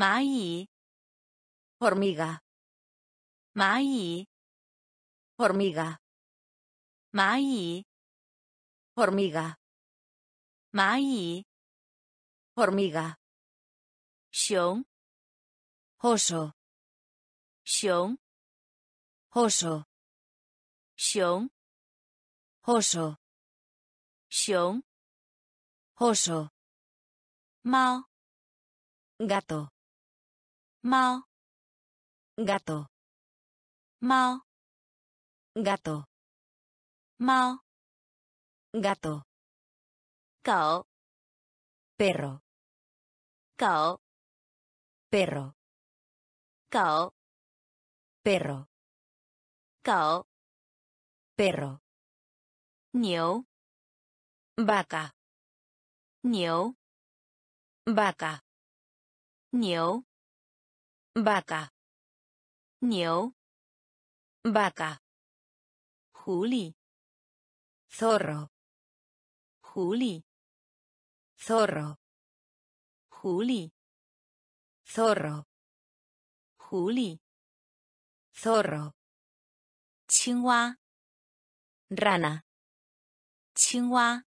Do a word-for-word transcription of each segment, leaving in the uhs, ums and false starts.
蚂蚁 hormiga, 蚂蚁 hormiga, 蚂蚁 hormiga, 蚂蚁 hormiga, 熊 oso, 熊 oso, 熊 oso, 熊 oso, 猫 gato, 猫 gato, 猫 gato, 猫 gato, 狗 perro, 狗 perro, 狗 perro, 狗 perro, 牛 vaca, 牛 vaca, 牛 vaca, 牛 vaca, 狐狸 zorro, 狐狸 zorro, 狐狸 zorro, 狐狸 zorro, 青蛙 rana, 青蛙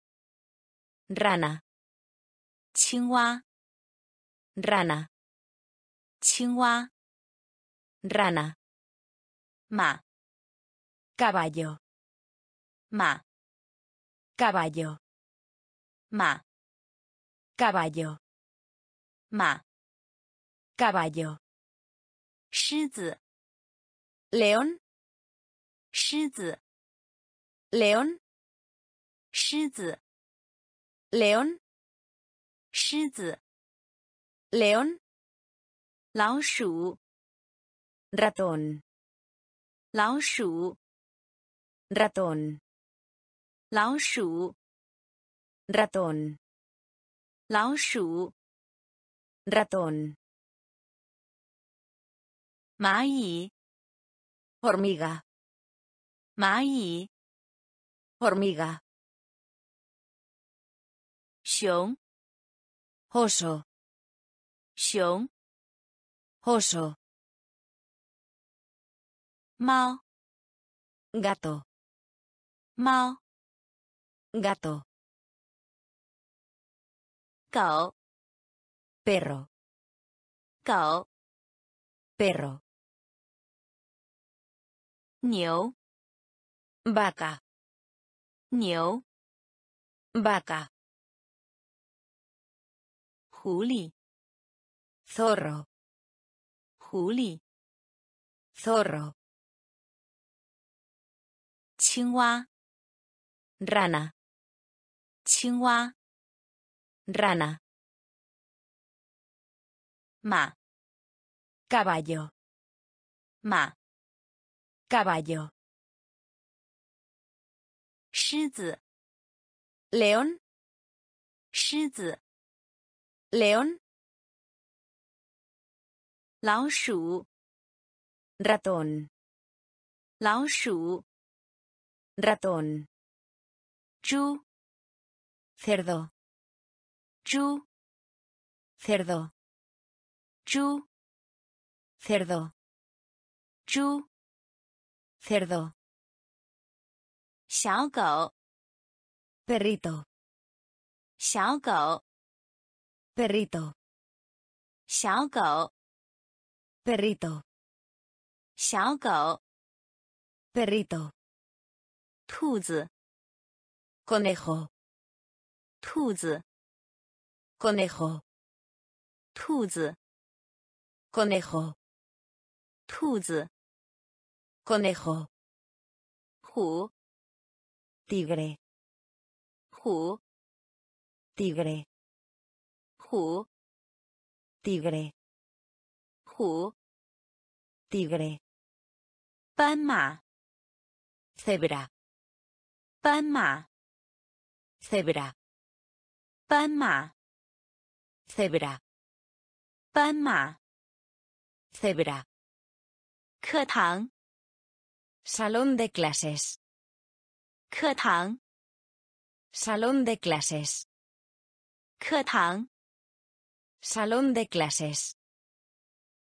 rana, 青蛙 rana, 青蛙 rana, 马 caballo, 马 caballo, 马 caballo, 马 caballo, 狮子 león, 狮子 león, 狮子 león, 狮子 león, 老鼠 ratón, 老鼠 ratón, 老鼠 ratón, 老鼠 ratón, 蚂蚁 hormiga, 蚂蚁 hormiga, 熊 oso, 熊 oso, 猫 gato, 猫 gato, 狗 perro, 狗 perro, 牛 vaca, 牛 vaca, 狐狸 zorro, 狐狸 zorro, 青蛙 rana, 青蛙 rana, 马 caballo, 马 caballo, 狮子 león, 狮子 león, 老鼠 ratón, 老鼠 ratón, 猪 cerdo, 猪 cerdo, 猪 cerdo, 猪 cerdo, 小狗 perrito, 小狗 perrito, 小狗 perrito, 小狗 perrito, 兔子 conejo, 兔子 conejo, 兔子 conejo, 兔子 conejo, 虎 tigre, 虎 tigre, 虎 tigre, 虎 tigre, 斑马 cebra, 斑马 cebra, 斑马 cebra, 斑马 cebra, 课堂 salón de clases, 课堂 salón de clases, 课堂 salón de clases,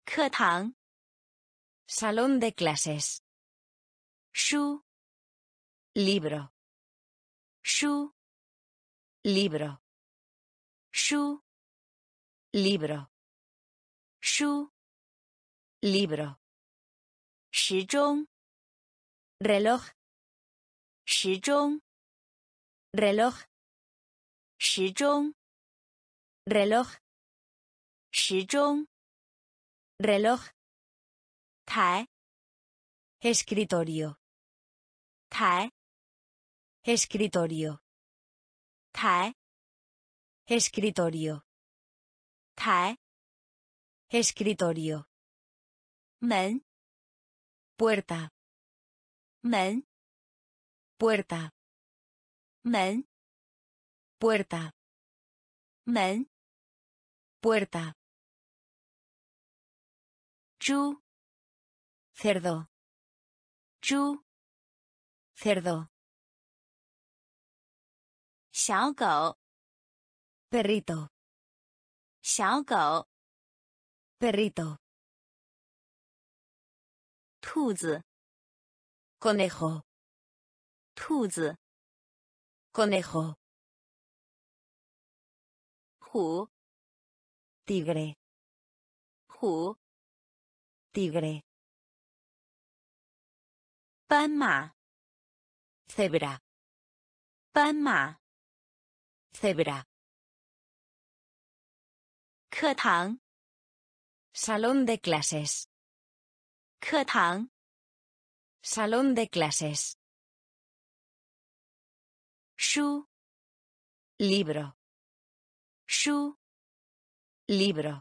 课堂 Salón de clases. 书 Libro. 书 Libro. 书 Libro. 书 Libro. 时钟 Reloj. 时钟 Reloj. 时钟 Reloj. 时钟 Reloj. 台 Escritorio. 台 Escritorio. 台 Escritorio. 台 Escritorio. 门 Puerta. 门 Puerta. 门 Puerta. 门 Puerta. 猪 Cerdo. 猪 Cerdo. 小狗 Perrito. 小狗 Perrito. 兔子 Conejo. 兔子 Conejo. 虎 Tigre. 虎 Tigre. 斑马 Cebra. 斑马 Cebra. 课堂 Salón de clases. 课堂 Salón de clases. 书 Libro. 书 Libro.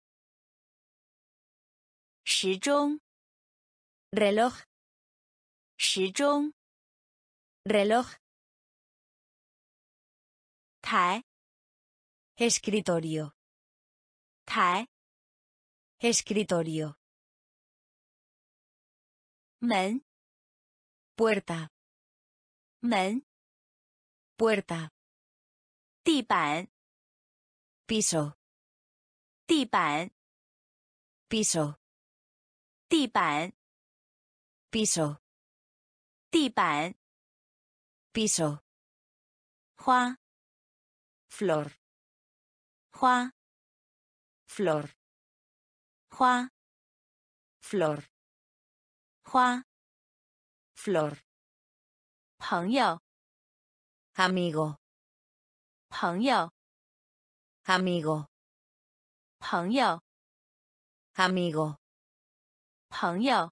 时钟 Reloj. 时钟 Reloj. 台 Escritorio. 台 Escritorio. 门 Puerta. 门 Puerta. 地板 Piso. 地板 Piso. 地板 Piso. 地板 Piso. 花 Flor. 花 Flor. 花 Flor. 花 Flor. 朋友 Amigo. 朋友 Amigo. 朋友 Amigo. 朋友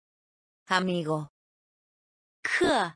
Amigo. 课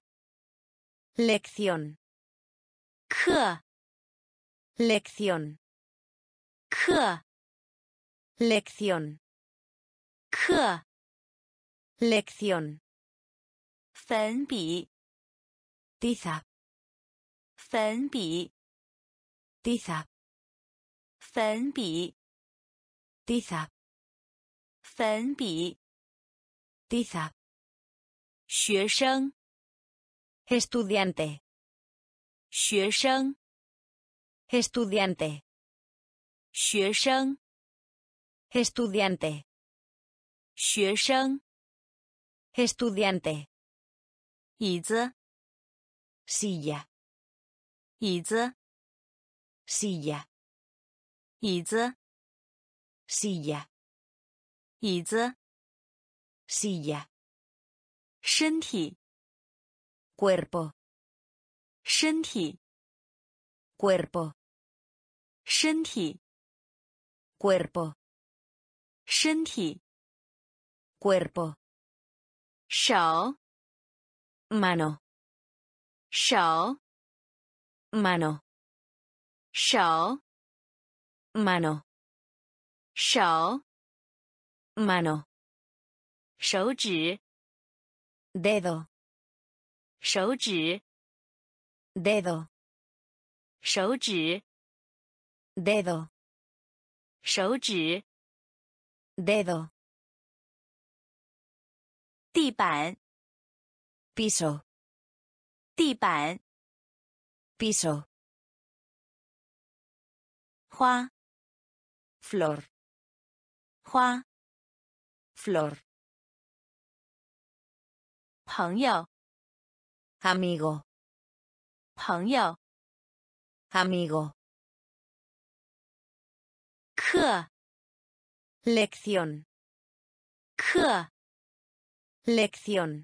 Lección. 课 Lección. 课 Lección. 课 Lección. 粉笔 Tiza. 粉笔 Tiza. 粉笔 Tiza. 粉笔 Tiza. 学生 Estudiante. 学生 Estudiante. 学生 Estudiante. 学生 Estudiante. 椅子 Silla. 椅子 Silla. 椅子 Silla. 椅子 Silla. 身体 Cuerpo. 身体 Cuerpo. 身体 Cuerpo. 身体 Cuerpo. 手 Mano. 手 Mano. 手 Mano. 手 Mano. 手指 Dedo. 手指 Dedo. 手指 Dedo. 手指 Dedo. 地板 Piso. 地板 Piso. 花 Flor. 花 flor, 朋友， amigo, 朋友， amigo, 课， lección, 课， lección,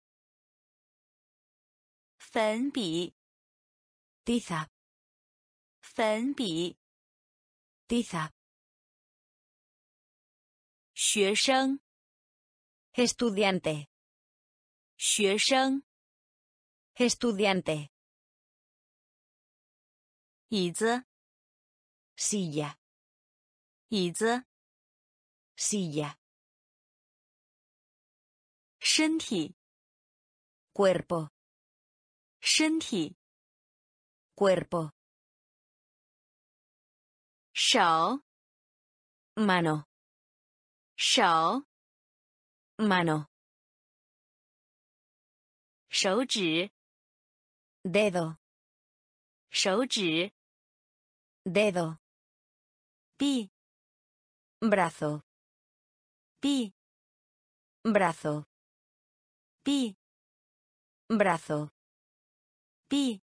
粉笔， tiza, 粉笔， tiza, 学生， estudiante, 学生， estudiante, 椅子， silla, 椅子， silla, 身体， cuerpo, 身体， cuerpo, 手， mano, 手， mano, 手指， dedo, 手指， dedo, 臂， brazo, 臂， brazo, 臂， brazo, 臂，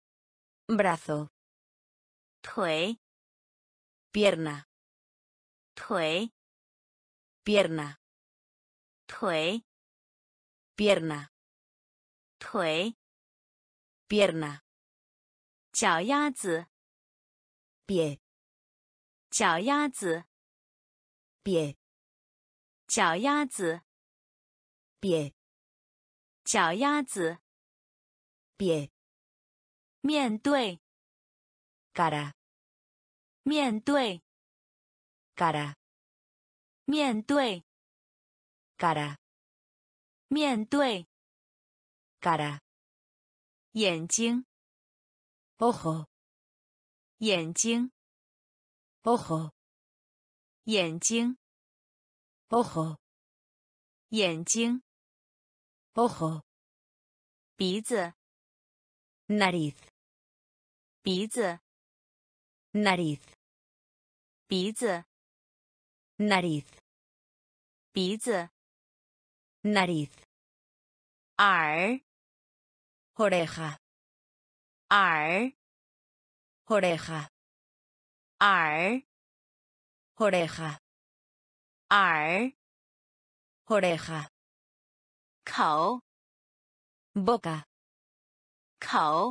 brazo, 腿， pierna, 腿， pierna, 腿， pierna, 腿， pierna, 脚丫子， pie, 脚丫子， pie, 脚丫子， pie, 脚丫子， pie, 面对， cara, 面对， cara, 面对， cara, 面对， cara, 眼睛， ojo, 眼睛， ojo, 眼睛， ojo, 眼睛， ojo, 鼻子， nariz, 鼻子， nariz, 鼻子， nariz, 鼻子， nariz, 耳， oreja, 耳， oreja, 耳， oreja, 耳， oreja, 口， boca, 口，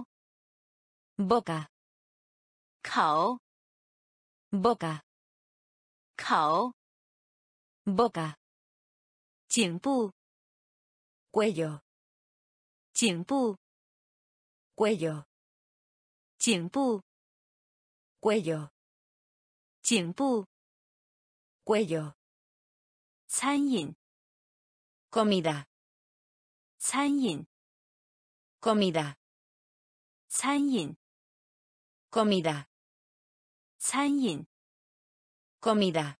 boca, 口， boca, 口， boca, 颈部， cuello, 颈部， cuello, 颈部， cuello, 颈部， cuello, 餐饮， comida, 餐饮， comida, 餐饮， comida, 餐饮， comida,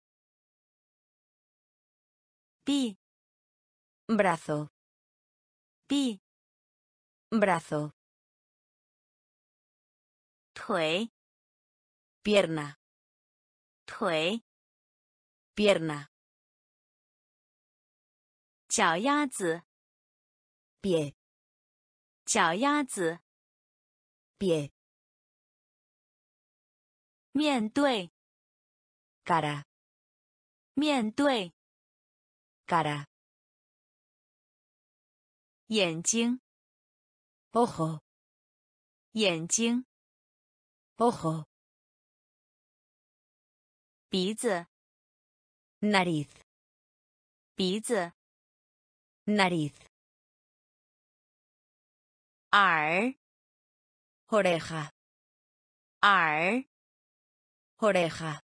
臂， brazo, 臂， brazo, 腿， pierna, 腿， pierna, 脚丫子， pie, 脚丫子， pie, 面对， cara, 面对， cara, 眼睛， ojo, 眼睛， ojo, 鼻子， nariz, 鼻子， nariz, 耳， oreja, 耳， oreja,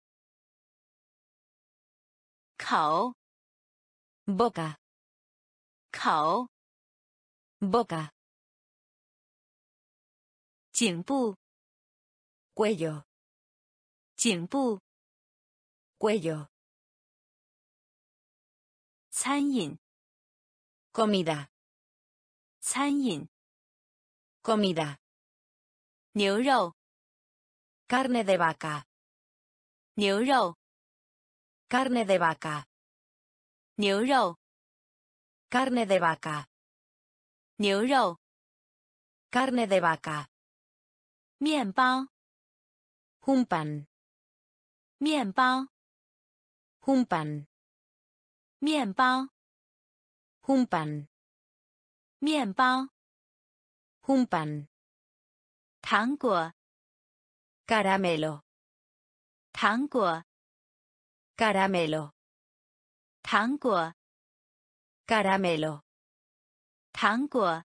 口， boca, 口， boca, 颈部， cuello, 颈部， cuello, 餐饮， comida, 餐饮， comida, 牛肉， carne de vaca, 牛肉， carne de vaca, 牛肉 Carne de vaca. 牛肉 Carne de vaca. 面包 Un pan. 面包 Un pan. 面包 Un pan. 面包 Un pan. 糖果 Caramelo. 糖果 Caramelo. 糖果 Caramelo. 糖果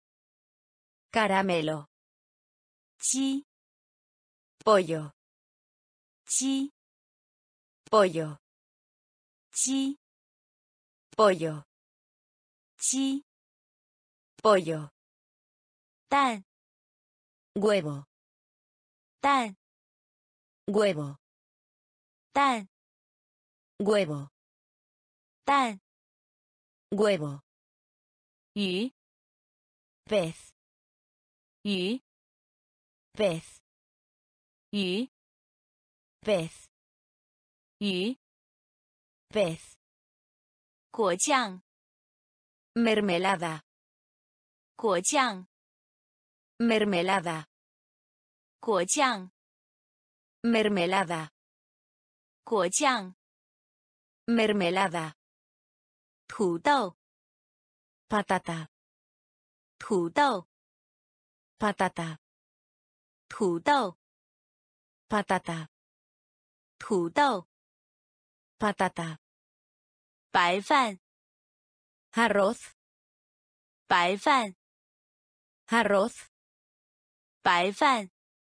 Caramelo. 鸡 Pollo. 鸡 Pollo. 鸡 Pollo. 鸡 Pollo. 蛋 Huevo. 蛋 Huevo. 蛋 Huevo. 蛋 Huevo. 鱼 Pez. 鱼 Pez. 鱼 Pez. 鱼 Pez. 果酱 Mermelada. 果酱 Mermelada. 果酱 Mermelada. 果酱 Mermelada. 土豆 Patata. 土豆 Patata. 土豆 Patata. 土豆 Patata. 白饭 Arroz. 白饭 Arroz. 白饭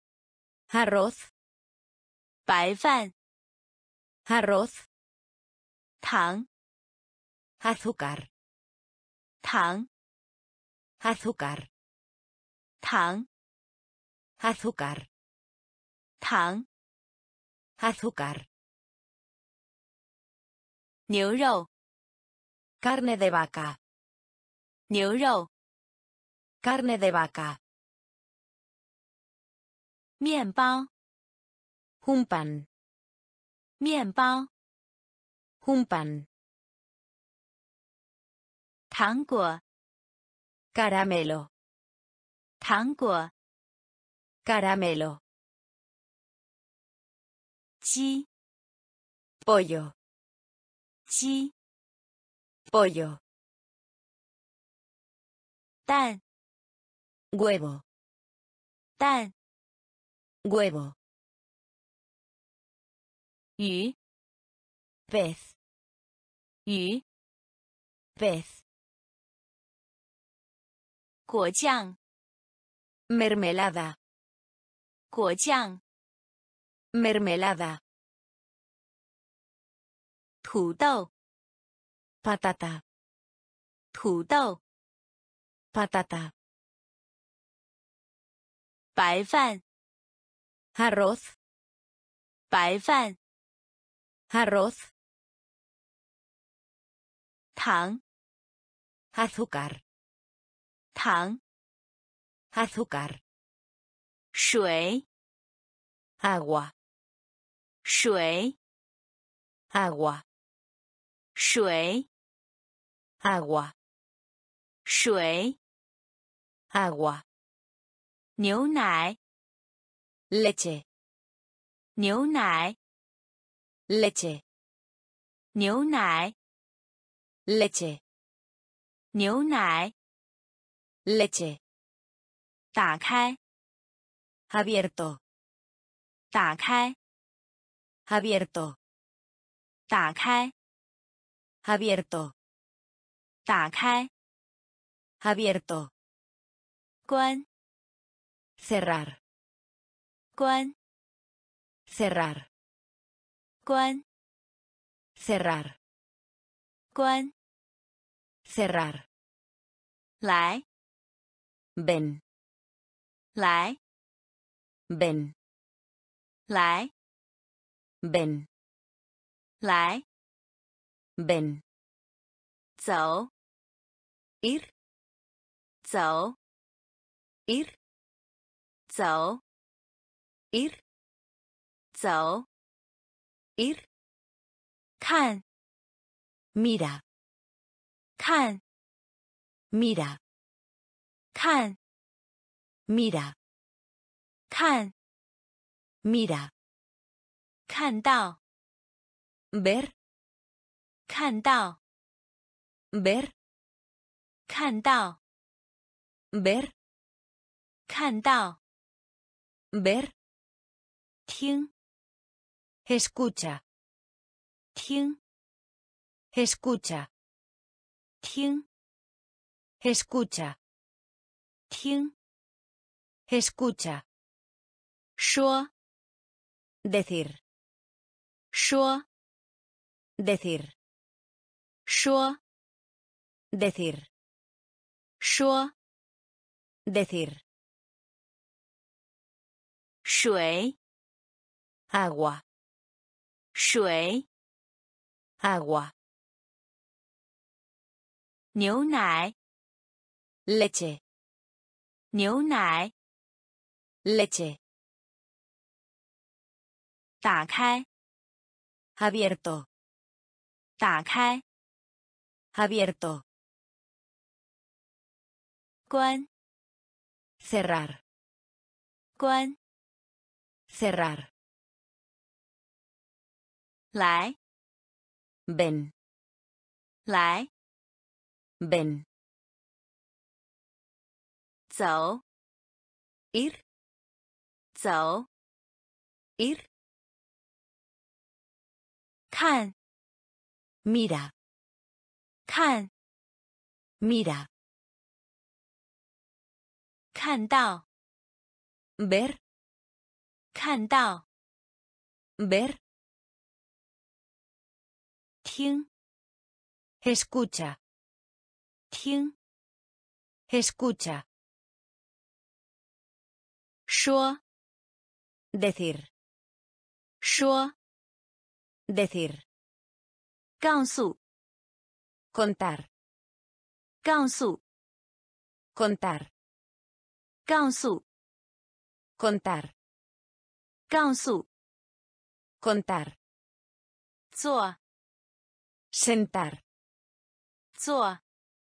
Arroz. 白饭 Arroz. 糖 Azúcar. 糖 Azúcar. 糖 Azúcar. 糖 Azúcar. 牛肉 Carne de vaca. 牛肉 Carne de vaca. 面包 Un pan. 面包 Un pan. 糖果 Caramelo. 糖果 Caramelo. 鸡 Pollo. 鸡 Pollo. 蛋 Huevo. 蛋 Huevo. 鱼 Pez. 鱼 Pez. 果酱 Mermelada. 果酱 Mermelada. 土豆 Patata. 土豆 Patata. 白饭 Arroz. 白饭 Arroz. 糖 Azúcar. 糖 Azúcar. 水 Agua. 水 Agua. 水 Agua. 水 Agua. 牛奶 Leche. 牛奶 Leche. 牛奶 Leche. 牛奶 Leche. 打开 Abierto. 打开 Abierto. 打开 Abierto. 打开 Abierto. 关 Cerrar. 关 Cerrar. 关 Cerrar. 关 Cerrar. 来 Ven. 来 Ven. 来 Ven. 来 Ven. 走 Ir. 走 Ir. 走 Ir. 走 Ir. 看 Mira. 看 mira, 看 mira, 看 mira, 看到 ver, 看到 ver, 看到 ver, 看到 ver, 听 escucha, 听 escucha, 听 escucha, 听 escucha, 说 decir, 说 decir, 说 decir, 说 decir, 水 agua, 水 agua, 牛奶 leche, 牛奶 leche, 打开 abierto, 打开 abierto, 关 cerrar, 关 cerrar, 来 ven, 来 ven, 走 ir, 走 ir, 看 mira, 看 mira, 看到 ver, 看到 ver, 听 escucha, 听 escucha, 说 decir, 说 decir, 告诉 contar, 告诉 contar, 告诉 contar, 告诉 contar, 坐 sentar, 坐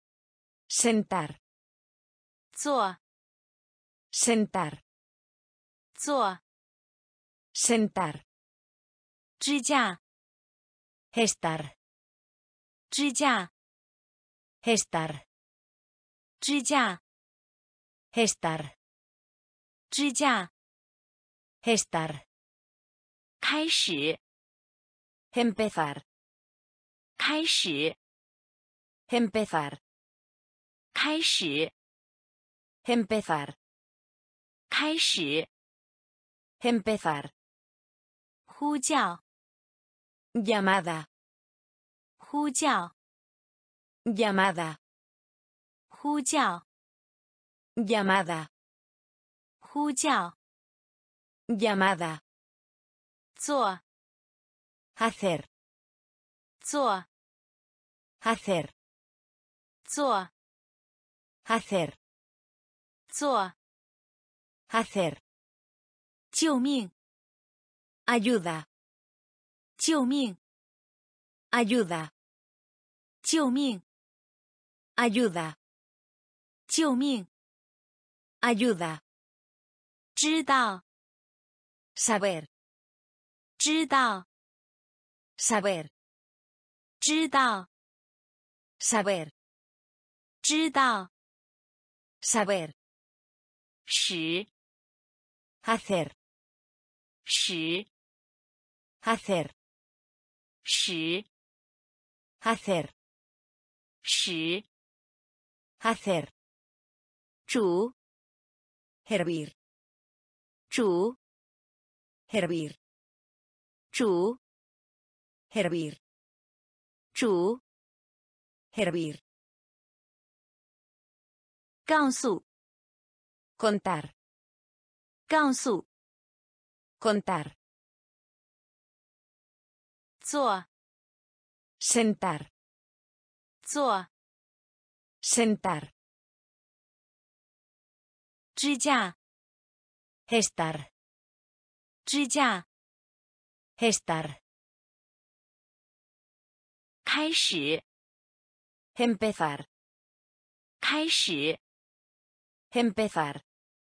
sentar, 坐 sentar, 坐 sentar, 支架 estar, 支架 estar, 支架 estar, 支架 estar, 开始 empezar, 开始 empezar, 开始 empezar, 开始 empezar, 呼叫 llamada, 呼叫 llamada, 呼叫 llamada, 呼叫 llamada, 做 hacer, 做 hacer, 做 hacer, 做 hacer, 救命 ayuda, 救命 ayuda, 救命 ayuda, 救命 ayuda, 知道 saber, 知道 saber, 知道 saber, 知道 saber, 使 hacer, 使 hacer, 使 hacer, 使 hacer, 煮 hervir, 煮 hervir, 煮 hervir, 煮 hervir, 告诉 contar, 告诉 contar, 做 sentar, 做 sentar, 支架 estar, 支架 estar, 开始 Empezar. 开始， Empezar.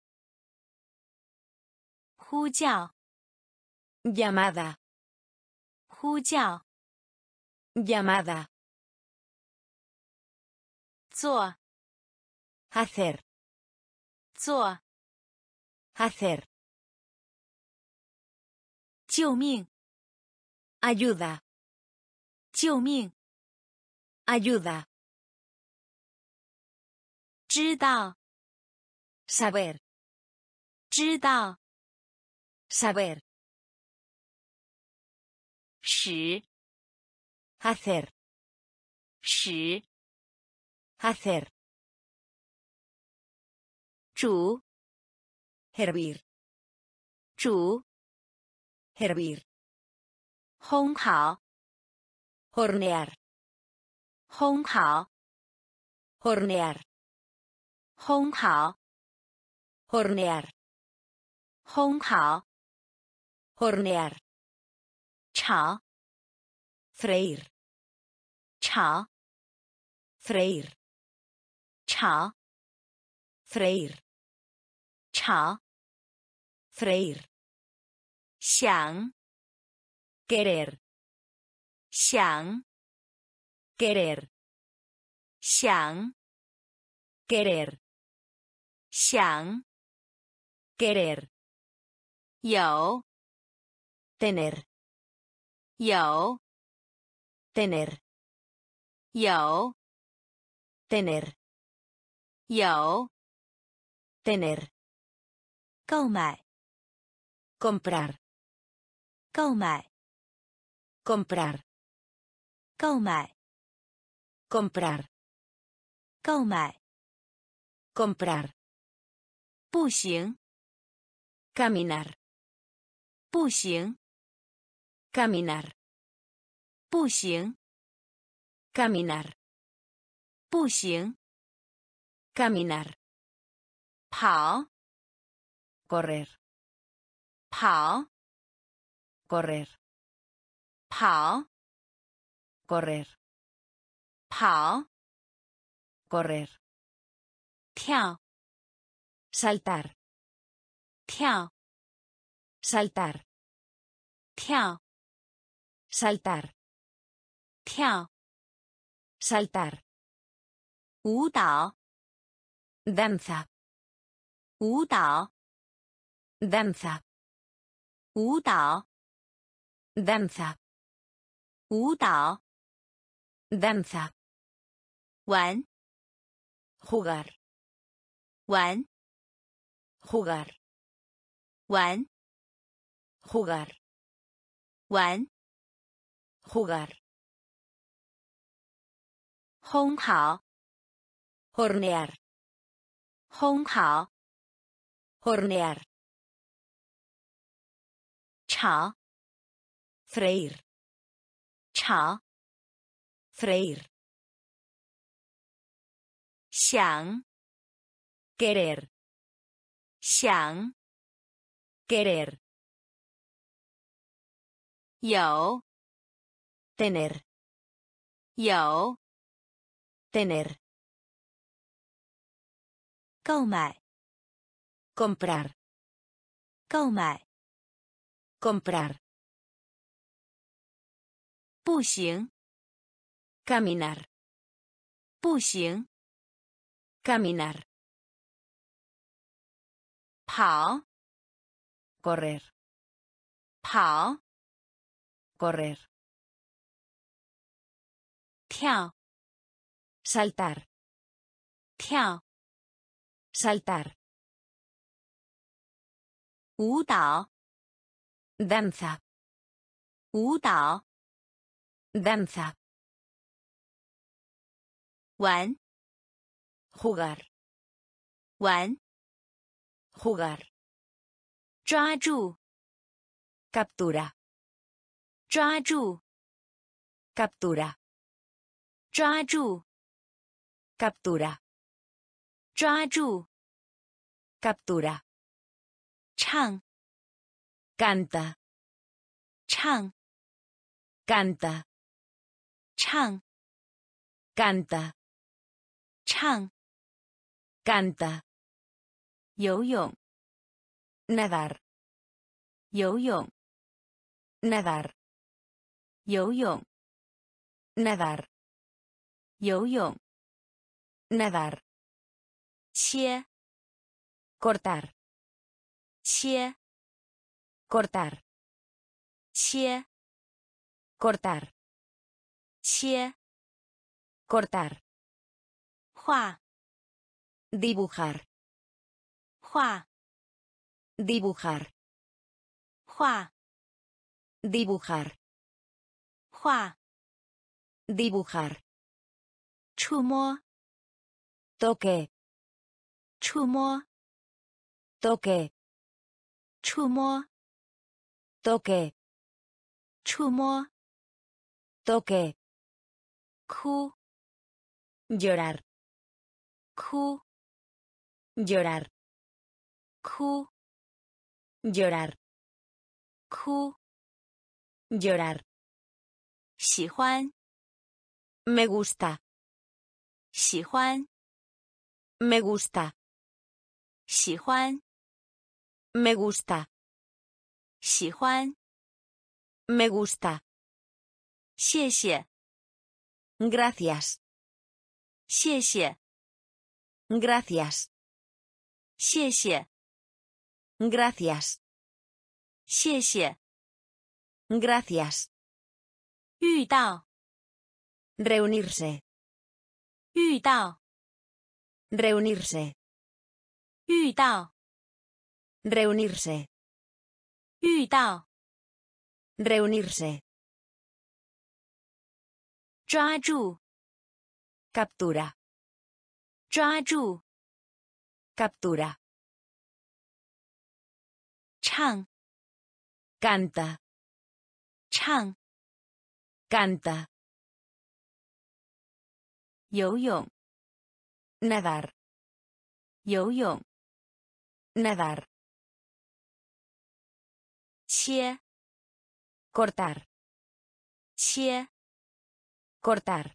呼叫， Llamada. 呼叫， Llamada. 做， Hacer. 做， Hacer. 救命， Ayuda. 救命， Ayuda. 知道， Saber. 知道， Saber. 使， Hacer. 使， Hacer. 煮， Hervir. 煮， Hervir. 烘烤， Hornear. 烘烤， Hornear. 烘烤， Hornear. 烘烤， Hornear. 炒， Freír. 炒， Freír. 炒， Freír. 炒， Freír. 想， Querer. 想， Querer. 想， Querer. 想， Querer. 有， Tener. 有， Tener. 有， Tener. 有， Tener. 购买， Comprar. 购买， Comprar. 购买， Comprar. 购买， Comprar. 步行， Caminar. 步行， Caminar. 步行， Caminar. 步行， Caminar. 跑， Correr. 跑， Correr. 跑， Correr. 跑， Correr. 跳， Saltar. 跳， Saltar. 跳， Saltar. 跳， Saltar. 舞蹈， Danza. 舞蹈， Danza. 舞蹈， Danza. 舞蹈， Danza. 玩， Jugar. 玩， Jugar. 玩， Jugar. 玩， Jugar. 烘烤， Hornear. 烘烤， Hornear. 炒， Freír. 炒， Freír. 想， Querer. 想， Querer. 有， Tener. 有， Tener. 购买， Comprar. 购买， Comprar. 步行， Caminar. 步行， Caminar. 跑， Correr. 跑， Correr. 跳， Saltar. 跳， Saltar. 舞蹈， Danza. 舞蹈， Danza. 玩， Jugar. 玩， Jugar. 抓住， Captura. 抓住， Captura. 抓住， Captura. 抓住， Captura. 唱， Canta. 唱， Canta. 唱， Canta. 唱 canta, 游泳 nadar, 游泳 nadar, 游泳 nadar, 游泳 nadar, 切 cortar, 切 cortar, 切 cortar, 切 cortar, 画 dibujar, 画 dibujar, 画 dibujar, 画 dibujar, 触摸 toque, 触摸 toque, 触摸 toque, 触摸 toque, 哭 llorar, 哭 llorar, 哭 llorar, 哭 llorar, 喜欢 me gusta, 喜欢 me gusta, 喜欢 me gusta, 喜欢 me gusta, 谢谢 gracias, 谢谢 gracias, 谢谢 gracias, 谢谢 gracias, 遇到 reunirse, 遇到 reunirse, 遇到 reunirse, 遇到 reunirse, 抓住 captura, 抓住 captura, 唱 canta, 唱 canta, 游泳 nadar, 游泳 nadar, 切 cortar, 切 cortar,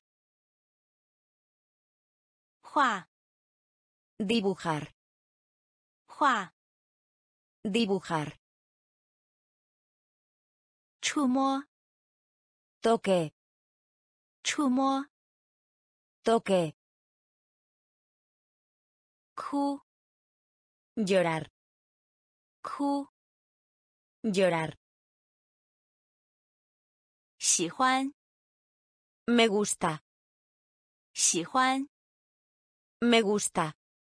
画 dibujar, 画 dibujar, 触摸 toque, 触摸 toque, 哭 llorar, 哭 llorar, 喜欢 me gusta, 喜欢 me gusta,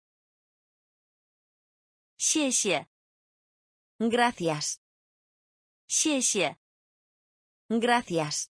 谢谢 gracias, 谢谢 gracias,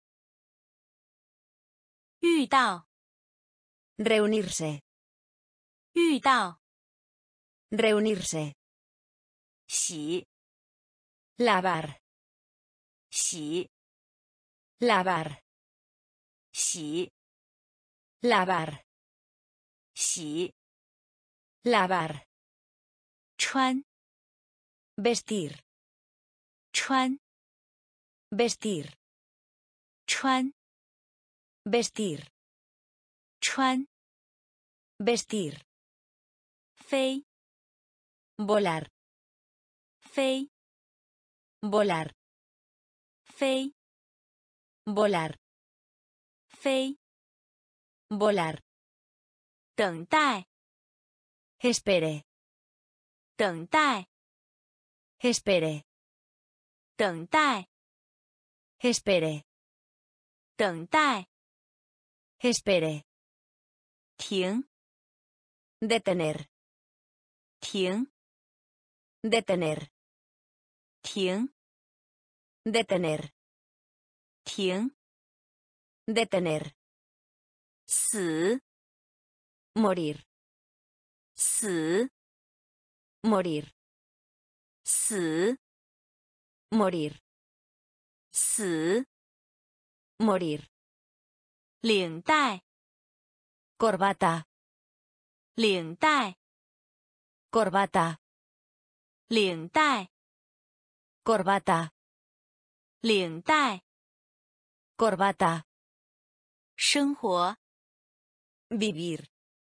遇到 reunirse, 遇到 reunirse, 洗 lavar, 洗 lavar, 洗 lavar, 洗 lavar, 穿 vestir, 穿 vestir, 穿 vestir, 穿 vestir, 飞 volar, 飞 volar, 飞 volar, 飞 volar, 等待 espere, 等待 espere, 等待 espere, 等待 espere, 停 detener, 停 detener, 停 detener, 停 detener, 死 morir, 死 morir, 死 morir, 死 morir, 领带 corbata, 领带 corbata, 领带 corbata, 领带 corbata, 生活 vivir,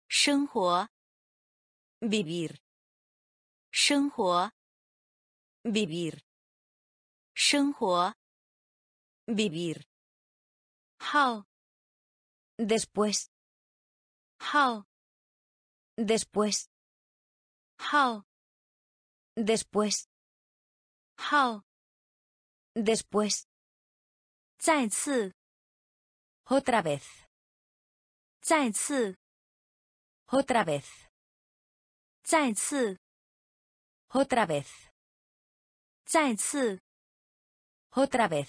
生活 vivir, 生活 vivir, 生活 vivir, 后 después, 后 después, 后 después, 后 después, 再次 otra vez, 再次 otra vez, 再次 otra vez, 再次 otra vez,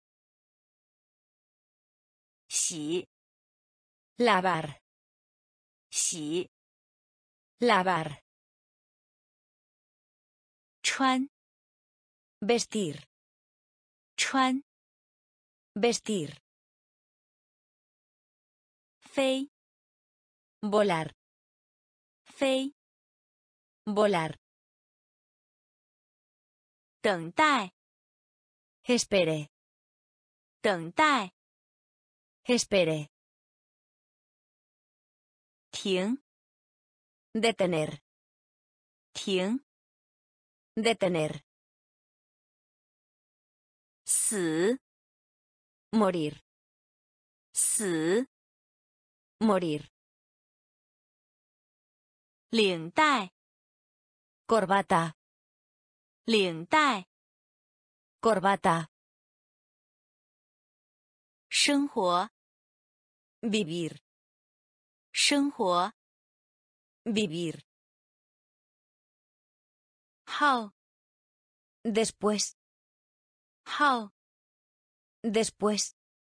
洗 lavar, 洗 lavar, 穿 vestir, 穿 vestir, 飞 volar, 飞 volar, 等待 espere, 等待 espere, 停 detener, 停 detener, 死 morir, 死 morir, 领带 corbata, 领带 corbata, 生活 vivir, 生活 vivir, 后 después, 后 después,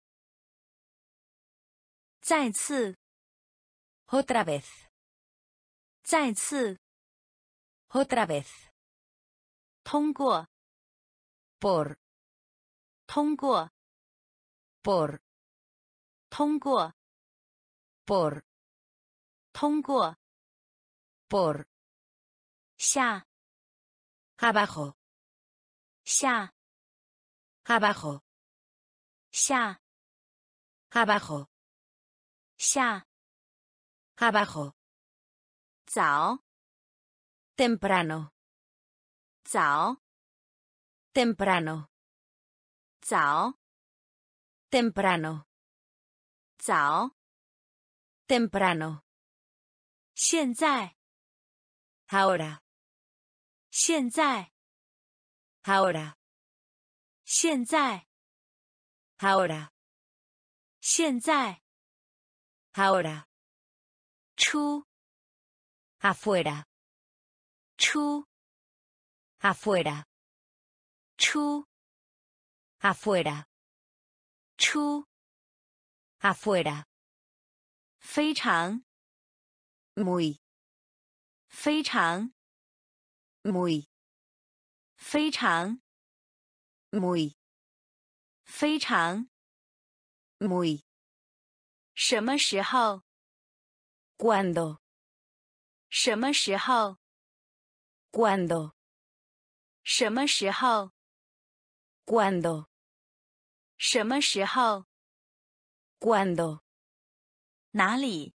再次 otra vez, 再次 otra vez, 通过 por, 通过 por, 通过 por, 通过 por, 下 abajo, 下 abajo, 下 abajo, 下 abajo, 早 temprano, 早 temprano, 早 temprano, 早 temprano, 现在 ahora, 现在 ahora, 现在 ahora, 现在 ahora, 出 afuera, 出 afuera, 出 afuera, 出 afuera, 非常 muy, 非常 muy, 非常 muy, 非常 muy, 什么时候 cuando, 什么时候 cuando, 什么时候 cuando, 什么时候 cuando, 哪里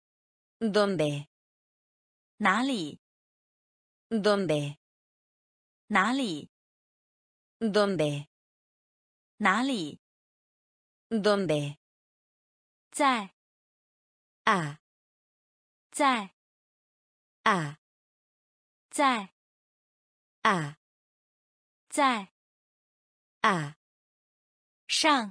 dónde, 哪里 dónde, 哪里 dónde, 哪里 dónde, 在 a, 在 a, 在 a, 在 a, 上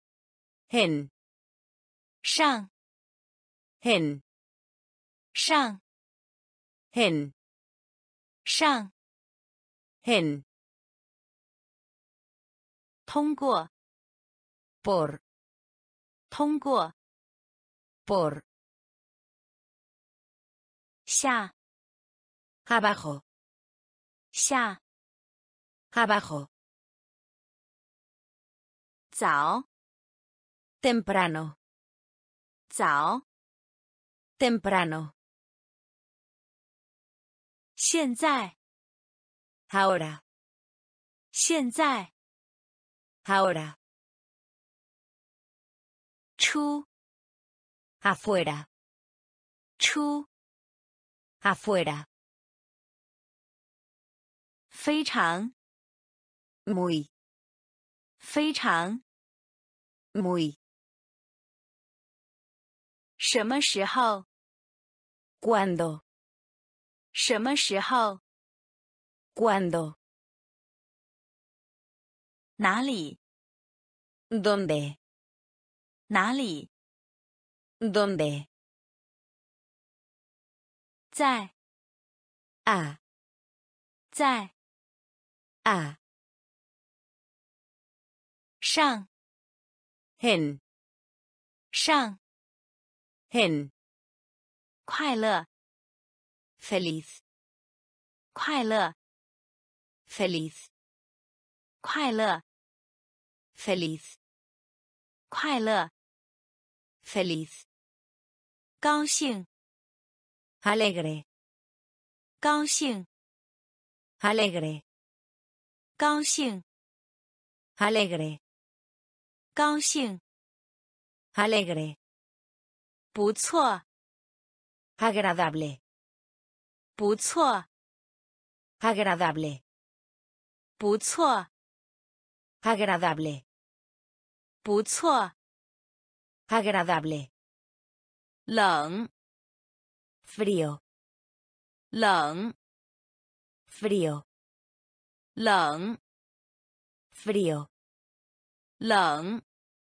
en, 上 en, 上 en, 上 en, 通过 por, 通过 por, 下 abajo, 下 abajo, 早 temprano, 早 temprano, 现在 ahora, 现在 ahora, 出 afuera, 出 afuera, 非常 muy, 非常 muy, 什么时候 cuando, 什么时候 cuando, 哪里 dónde, 哪里 dónde, 在 a, 在 a, 上 en, 上 en, 快乐 feliz, 快乐 feliz, 快乐 feliz, 快乐 feliz, 高兴 alegre, 高兴 alegre, 高兴 alegre, 高兴 alegre, 不错 agradable, 不错 agradable, 不错 agradable, 不错 agradable, 冷 frío, 冷 frío, 冷 frío, 冷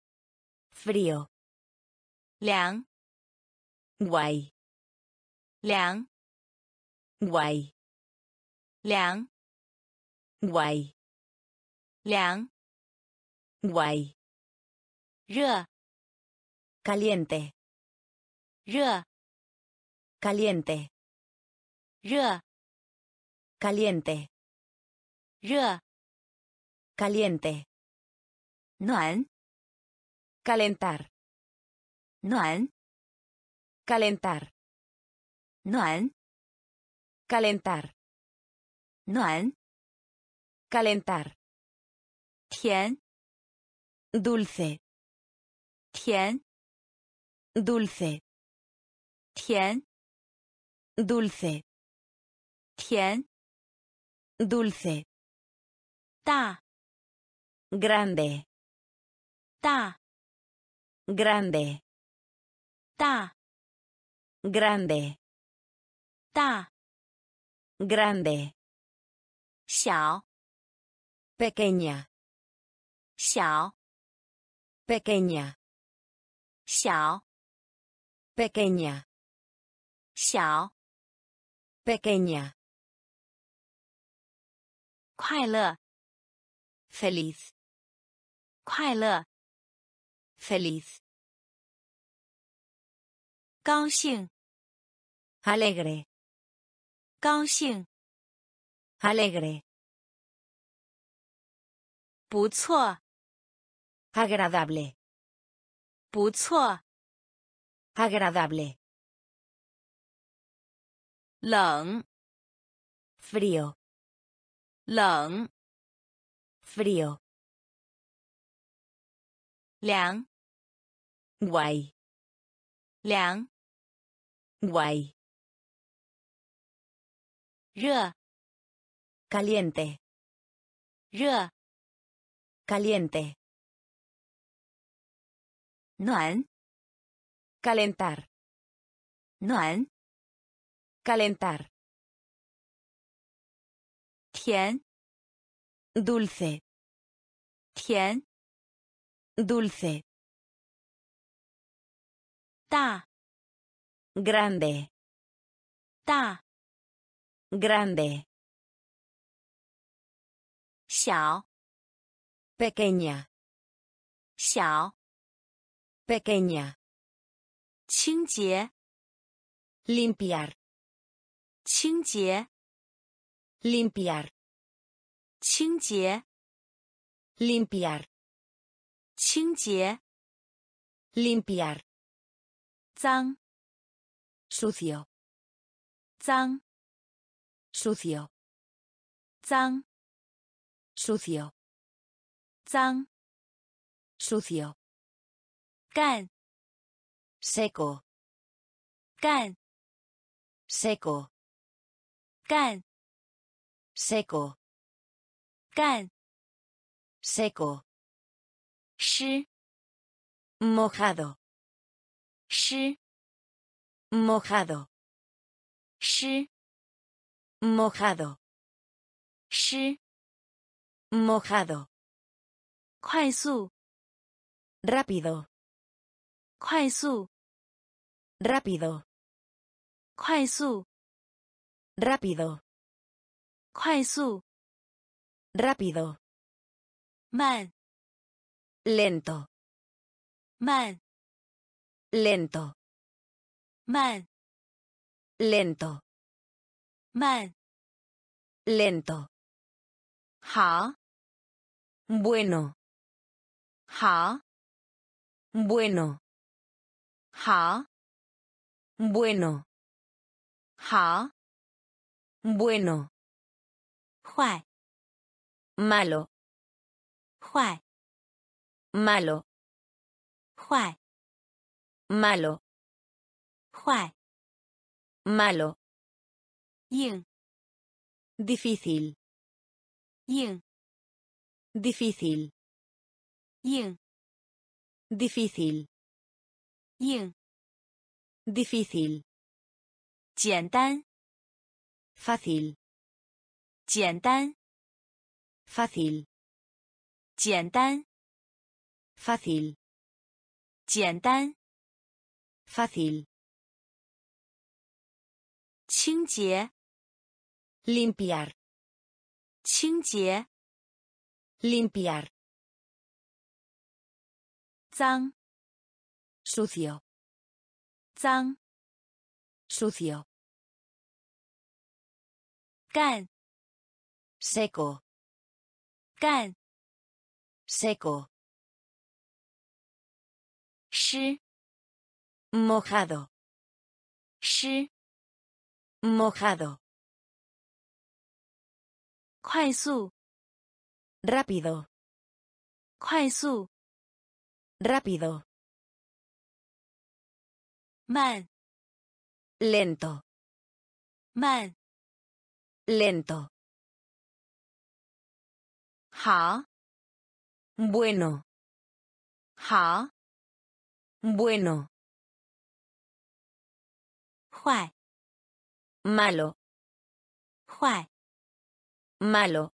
frío, 凉 guay, 凉 guay, 凉 guay, 凉 guay, 热 caliente, 热 caliente, 热 caliente, 热 caliente, 暖 calentar, 暖 calentar, 暖 calentar, 暖 calentar, 甜 dulce, 甜 dulce, 甜 dulce, 甜 dulce, 大 grande, 大 grande, 大 grande, 大 grande, 小 pequeña, 小 pequeña, 小 pequeña, 小 pequeña, 快乐 feliz, 快乐 feliz, 高兴 alegre, 高兴 alegre, 不错 agradable, 不错 agradable, 冷 frío, 冷 frío, 凉 guay, 凉 guay, 热 caliente, 热 caliente, 暖 calentar, 暖 calentar, 甜 dulce, 甜 dulce, 大 grande, 大 grande, 小 pequeña, 小 pequeña, 清洁 limpiar, 清洁 limpiar, 清洁 limpiar, 清洁 limpiar, 脏 sucio, 脏 sucio, 脏 sucio, 脏 seco, 干 seco, 干 seco, 湿 mojado, 湿 mojado, 湿 mojado, 湿 mojado, 快速 rápido, 快速 rápido, 快速 rápido, 快速 rápido, 慢 lento, 慢 lento, 慢 lento, 慢 lento, 好 bueno, 好 bueno, 好 bueno, 好 bueno, 坏 malo, 坏 malo, 坏 malo, 坏 malo, 硬 difícil, 硬 difícil, 硬 difícil, 硬 difícil, 简单 fácil, 简单 fácil, 简单 fácil, 简单 fácil, 清洁 limpiar, 清洁 limpiar, 脏 sucio, 脏 sucio, 干 seco, 干 seco, 湿 mojado, 湿 mojado, 快速 rápido, 快速 rápido, 慢 lento, 慢 lento, 好 bueno, 好 bueno, 坏 malo, 坏 malo,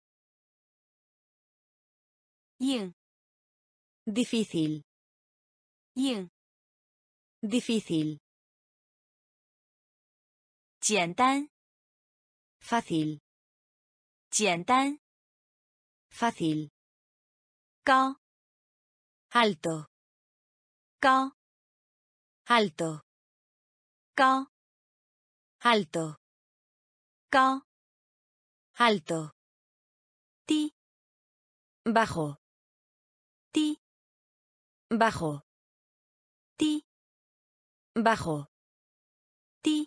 硬 difícil, 硬 difícil, 简单 fácil, 简单 fácil, 高 alto, 高 alto, 高 alto, 高 alto, 低 bajo, 低 bajo, 低 bajo, 低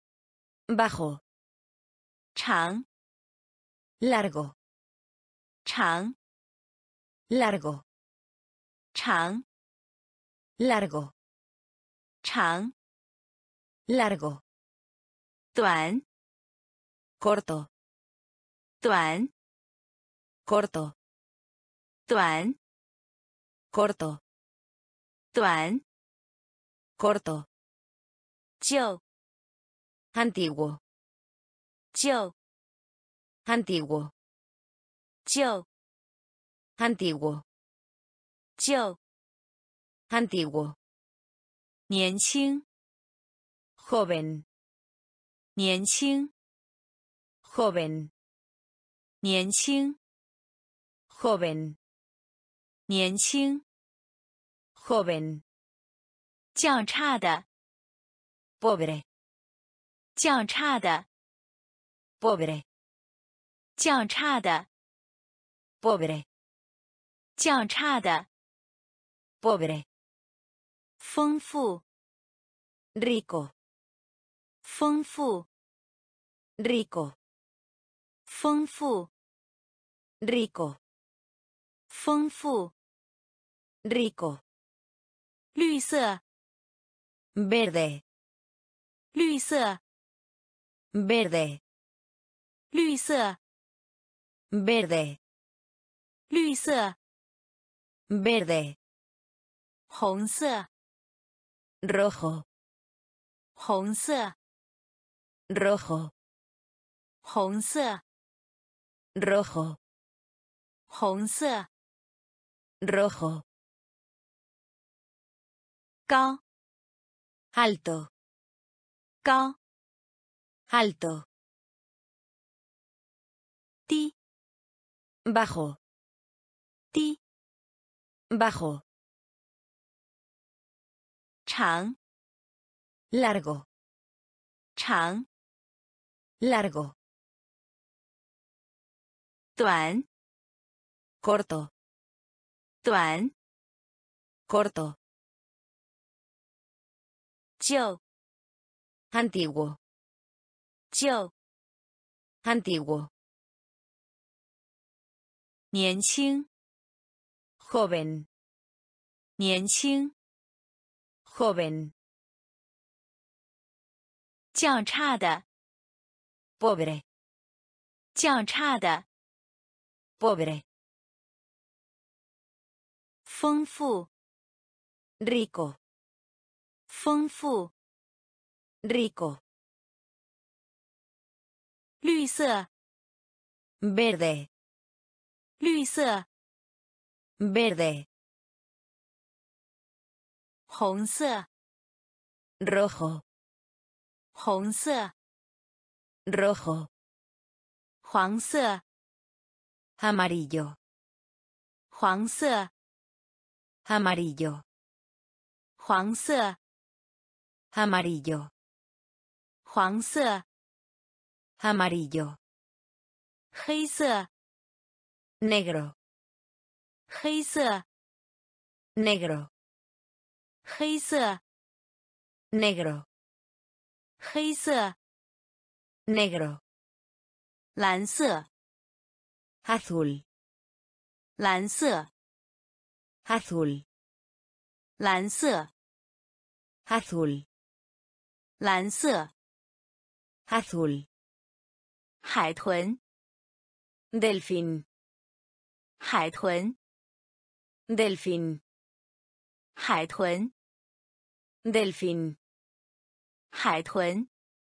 bajo, 长 largo, 长 largo, 长 largo, 长 largo, 短 corto, 短 corto, 短 corto, 短 corto, 旧 antiguo, 旧 antiguo, 旧 antiguo, 旧 antiguo, 年轻 joven, 年轻 joven, 年轻 joven, 年轻 joven, 较差的 pobre, 较差的 pobre, 较差的 pobre, 较差的 pobre, 丰富 rico, 丰富 rico, 丰富 rico, 丰富 rico, 绿色 verde, 绿色 verde, 绿色 verde, 绿色 verde, 红色 rojo, 红色 rojo, 红色 rojo, 红色 rojo, 高 alto, 高 alto, 低 bajo, 低 bajo, 长 largo, 长 largo, 短 corto, 短 corto, 旧 antiguo, 旧 antiguo, 年轻 joven, 年轻 joven, 较差的 pobre, 较差的 pobre, 丰富 rico, 丰富 rico, 绿色 verde, 绿色 verde, 红色 rojo, 红色 rojo, 黄色 amarillo, 黄色 amarillo, 黄色 amarillo, 黄色 amarillo, 黑色 negro, 黑色 negro, 黑色 negro, 黑色 negro, 蓝色 azul, 蓝色 azul, 蓝色 azul, 蓝色 azul, 海豚 delfín, 海豚 delfín, 海豚 delfín, 海豚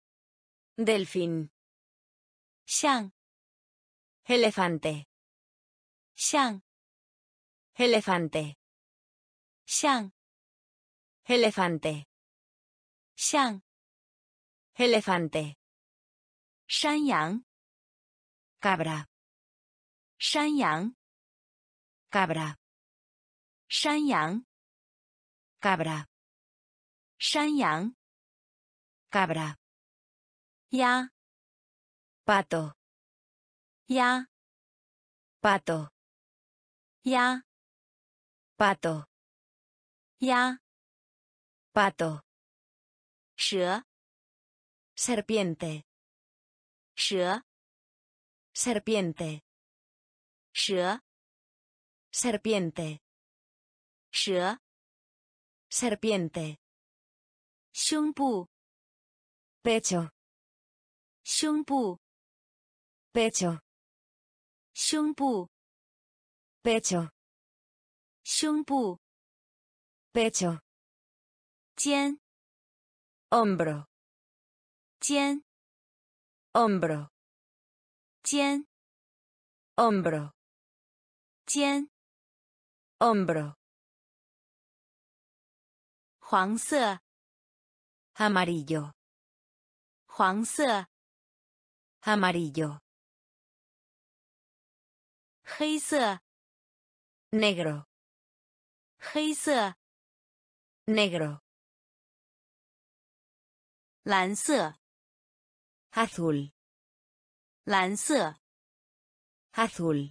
delfín, 象 elefante, 象 elefante, 象 elefante, 象 elefante, 山羊 cabra, 山羊 cabra, 山羊 cabra, 山羊 cabra, 鸭 pato, 鸭 pato, 鸭 pato, 鸭 pato, 蛇 serpiente, 蛇 serpiente, 蛇 serpiente, 蛇 serpiente, 胸部 pecho, 胸部 pecho, 胸部 pecho, 胸部 pecho, 肩 hombro, 肩 hombro, 肩 hombro, 肩 hombro, 黄色 amarillo, 黄色 amarillo, 黑色 negro, 黑色 negro, 蓝色 azul, 蓝色 azul,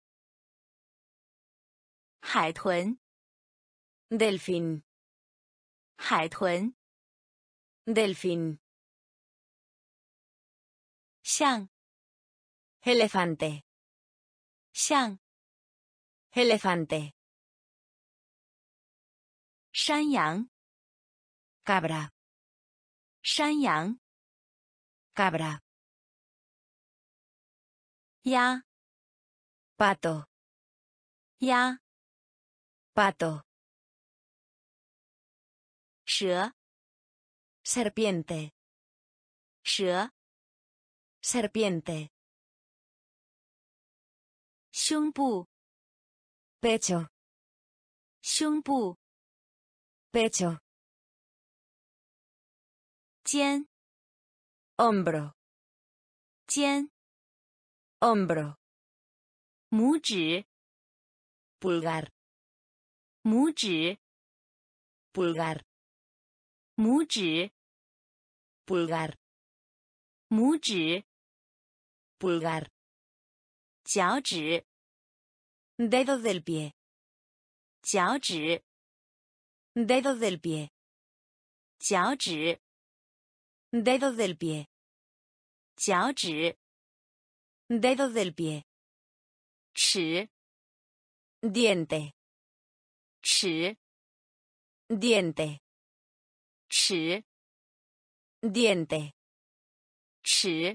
海豚 delfín, 海豚 delfín, 象 elefante, 象 elefante, 山羊 cabra, 山羊 cabra, 鸭 pato, 鸭 pato, 蛇 serpiente, 蛇 serpiente, 胸部 pecho, 胸部 pecho, 肩 hombro, 肩 hombro, 拇指 pulgar, 拇指 pulgar, 拇指 pulgar, 拇指 pulgar, 脚趾 dedo del pie, 脚趾 dedo del pie, 脚趾 dedo del pie, 脚趾 dedo del pie, 齿 diente, 齿 diente, 齿 diente, 齿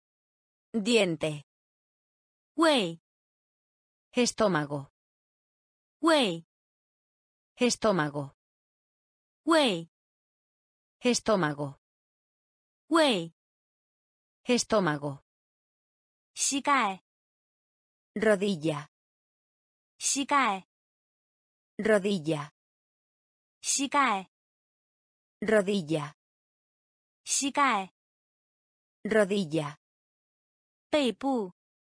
diente, 胃 estómago, 胃 estómago, 胃 estómago, 胃 estómago, 膝盖 rodilla, 膝盖 rodilla, 膝盖 rodilla, 膝盖 rodilla, 背部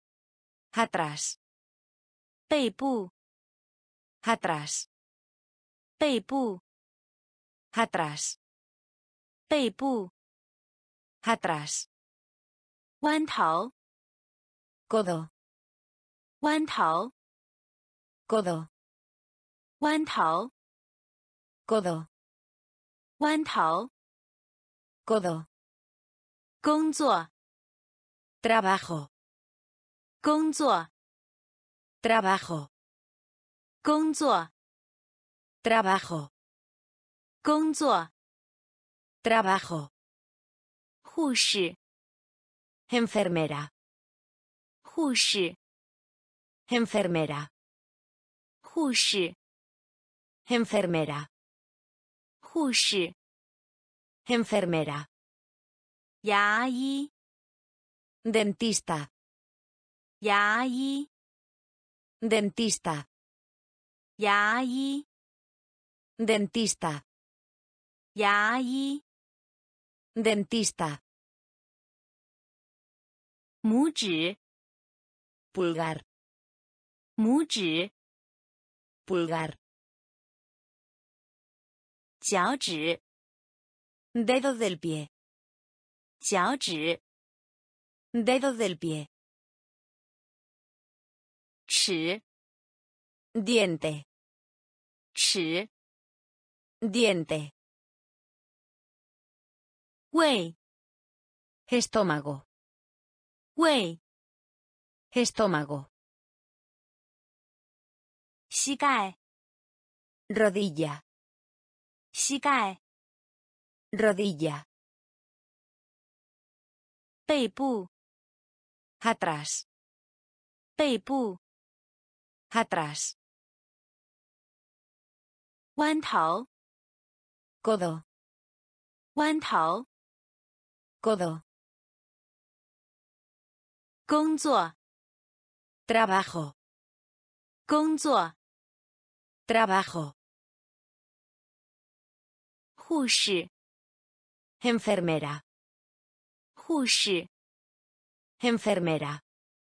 atrás, 背部 atrás, 背部 atrás, 背部 atrás, 弯头 codo, 弯头 codo, 弯头 codo, 弯头 codo, 工作 trabajo, 工作 trabajo, 工作 trabajo, 工作 trabajo, 护士 enfermera, 护士 enfermera, 护士 enfermera, 护士 enfermera, 牙医 dentista, 牙医 dentista, 牙医 dentista, 牙医 dentista, 拇指 pulgar, 拇指 pulgar, 脚趾 dedo del pie, 脚趾 dedo del pie, 齿 diente, 齿 diente, 胃 estómago, 胃 estómago, 膝盖 rodilla, 膝盖 rodilla, 背部 atrás, 背部 atrás, 弯头 codo, 弯头 codo, 工作 trabajo, 工作 trabajo, 护士 enfermera, 护士 enfermera,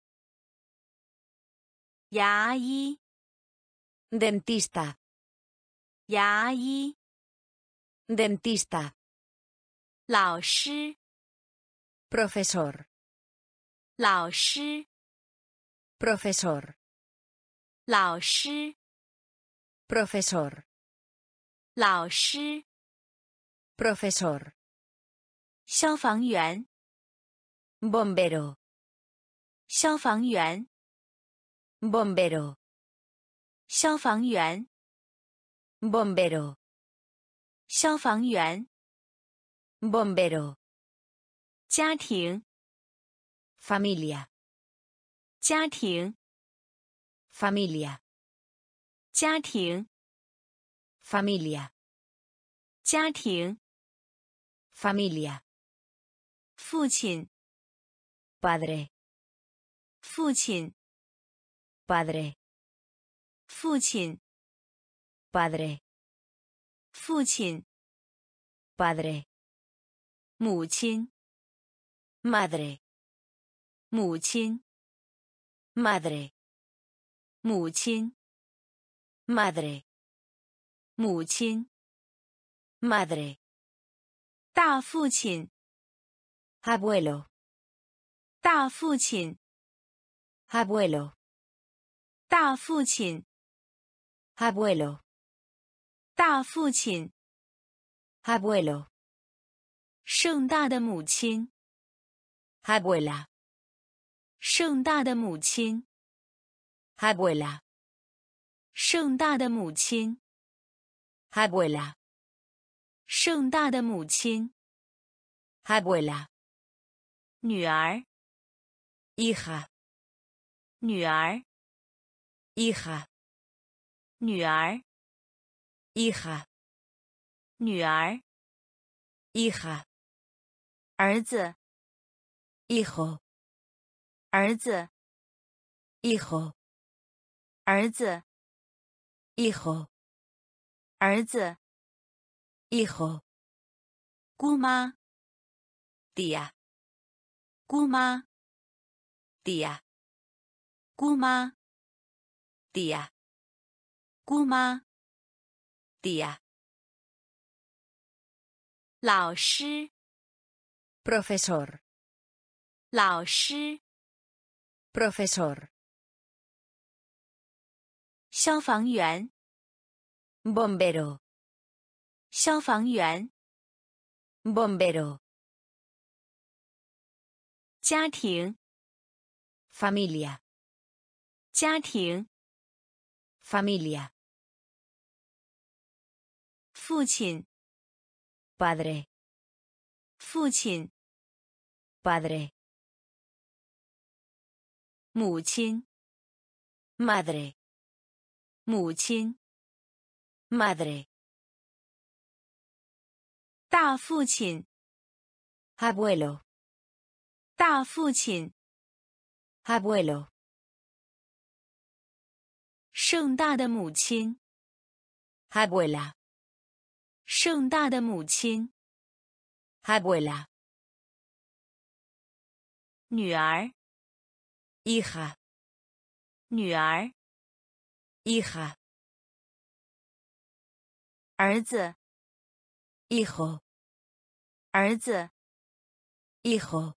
牙医 dentista, 牙医 dentista, 老师 profesor, 老师 profesor, 老师 profesor, 老师 profesor, 消防员 bombero, 消防员 bombero, 消防员 bombero, 消防员 bombero, 家庭 familia, 家庭 familia, 家庭 familia, 家庭 familia, 父亲 padre, 父亲 padre, 父亲 padre, 父亲 padre, 母亲 madre, 母亲 madre, 母亲 madre, 母亲 madre, 大父亲 abuelo, 大父亲 abuelo, 大父亲 abuelo, 大父亲 abuelo, 盛大的母亲 abuela, 盛大的母亲 abuela, 盛大的母亲 abuela, 盛大的母亲 abuela, 女儿 hija, 女儿 hija, 女儿 hija, 女儿 hija, 儿子 hijo, 儿子 hijo, 儿子 hijo, 儿子 hijo, 姑妈 tía, 姑妈 tía, 姑妈 tía, 姑妈 tía, 老师 profesor, 老师 profesor, 消防员 bombero, 消防员 bombero, 家庭 familia, 家庭 familia, 父亲 padre, 父亲 padre, 母亲 madre, 母亲 madre, 大父亲 abuelo, 大父亲 abuelo, 盛大的母亲 abuela, 盛大的母亲 abuela, 女儿 hija, 女儿 hija, 儿子 hijo, 儿子 hijo,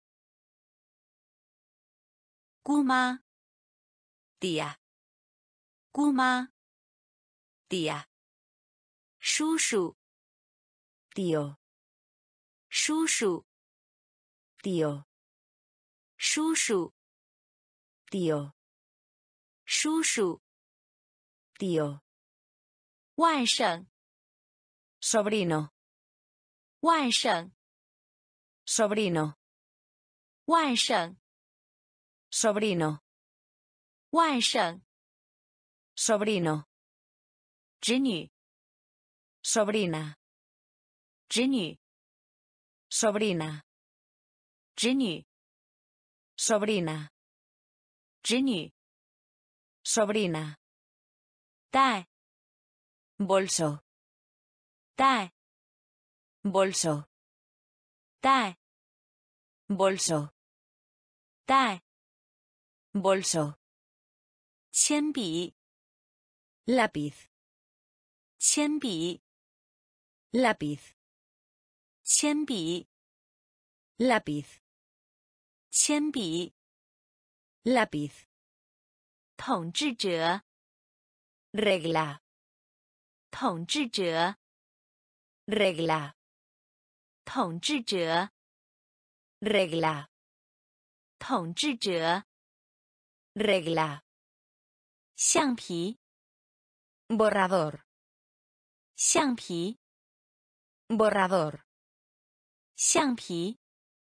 姑妈 tía, 姑妈 tía, 叔叔 tío, 叔叔 tío, 叔叔 tío, 叔叔 tío, 外甥 sobrino, 外甥 sobrino, 外甥 sobrino, 外甥 sobrino, 侄女 sobrina, 侄女 sobrina, 侄女 sobrina, 侄女 sobrina, 带 bolso, 带 bolso, 带 bolso, 带 bolso, 铅笔 lápiz, 铅笔 lápiz, 铅笔 lápiz, 铅笔 lápiz, 统治者 regla, 统治者 regla, 统治者 regla, 统治者 regla, 橡皮 borrador, 橡皮 borrador, 橡皮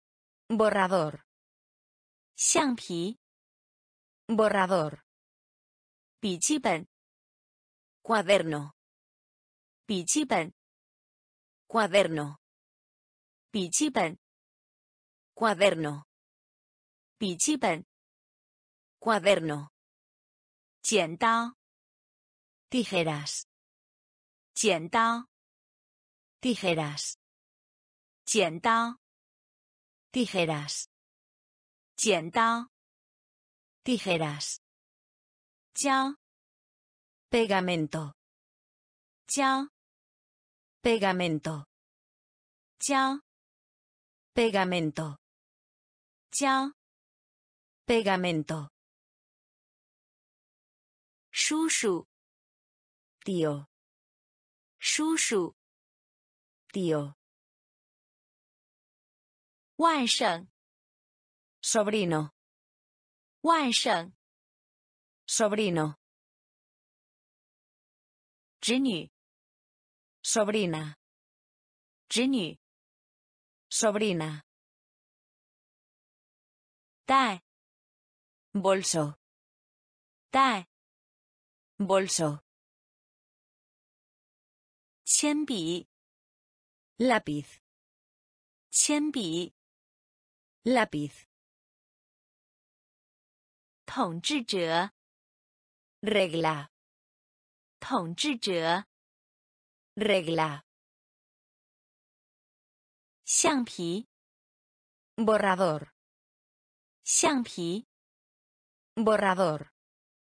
borrador, 橡皮 borrador, 笔记本 cuaderno, 笔记本 cuaderno, 笔记本 cuaderno, 笔记本 cuaderno, 剪刀 tijeras, 剪刀 tijeras, 剪刀 tijeras, 剪刀 tijeras, 胶 pegamento, 胶 pegamento, 胶 pegamento, 胶 pegamento, 叔叔 tío, 叔叔 tío, 外甥 sobrino, 外甥 sobrino, 侄女 sobrina, 侄女 sobrina, 袋 bolso, 袋 bolso, 铅笔 lápiz, 铅笔 lápiz, 统治者 regla, 统治者 regla, 橡皮 borrador, 橡皮 borrador,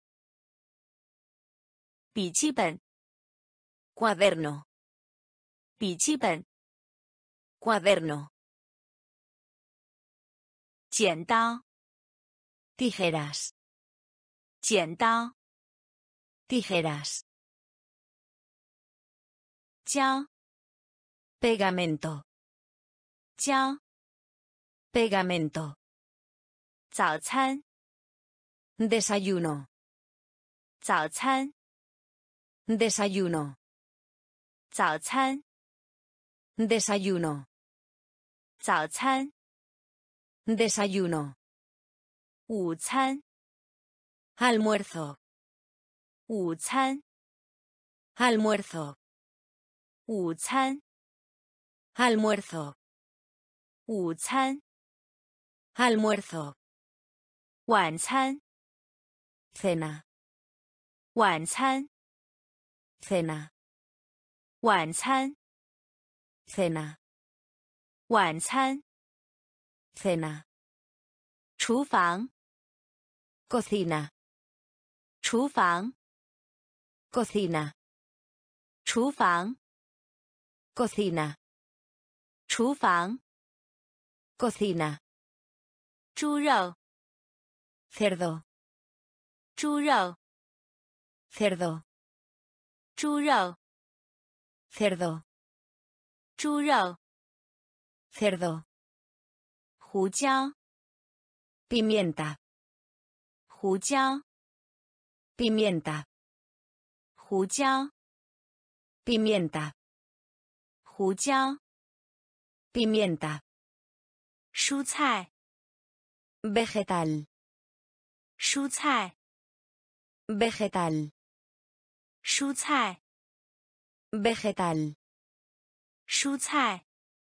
笔记本 cuaderno, 笔记本 cuaderno, 剪刀 tijeras, 剪刀 tijeras, 胶 pegamento, 胶 pegamento, 早餐 desayuno, 早餐 desayuno, 早餐 desayuno, 早餐 desayuno, 午餐 almuerzo, 午餐 almuerzo, 午餐 almuerzo, 午餐 almuerzo, 晚餐 cena, 晚餐 cena, 晚餐 cena, 晚餐 cena, 厨房 cocina, 厨房 cocina, 厨房 cocina, 厨房 cocina, 猪肉 cerdo, 猪肉 cerdo, 猪肉 cerdo, 猪肉 cerdo, 胡椒 pimienta, 胡椒 pimienta, 胡椒 pimienta, 胡椒 pimienta, 蔬菜 vegetal, 蔬菜 vegetal, 蔬菜 vegetal, 蔬菜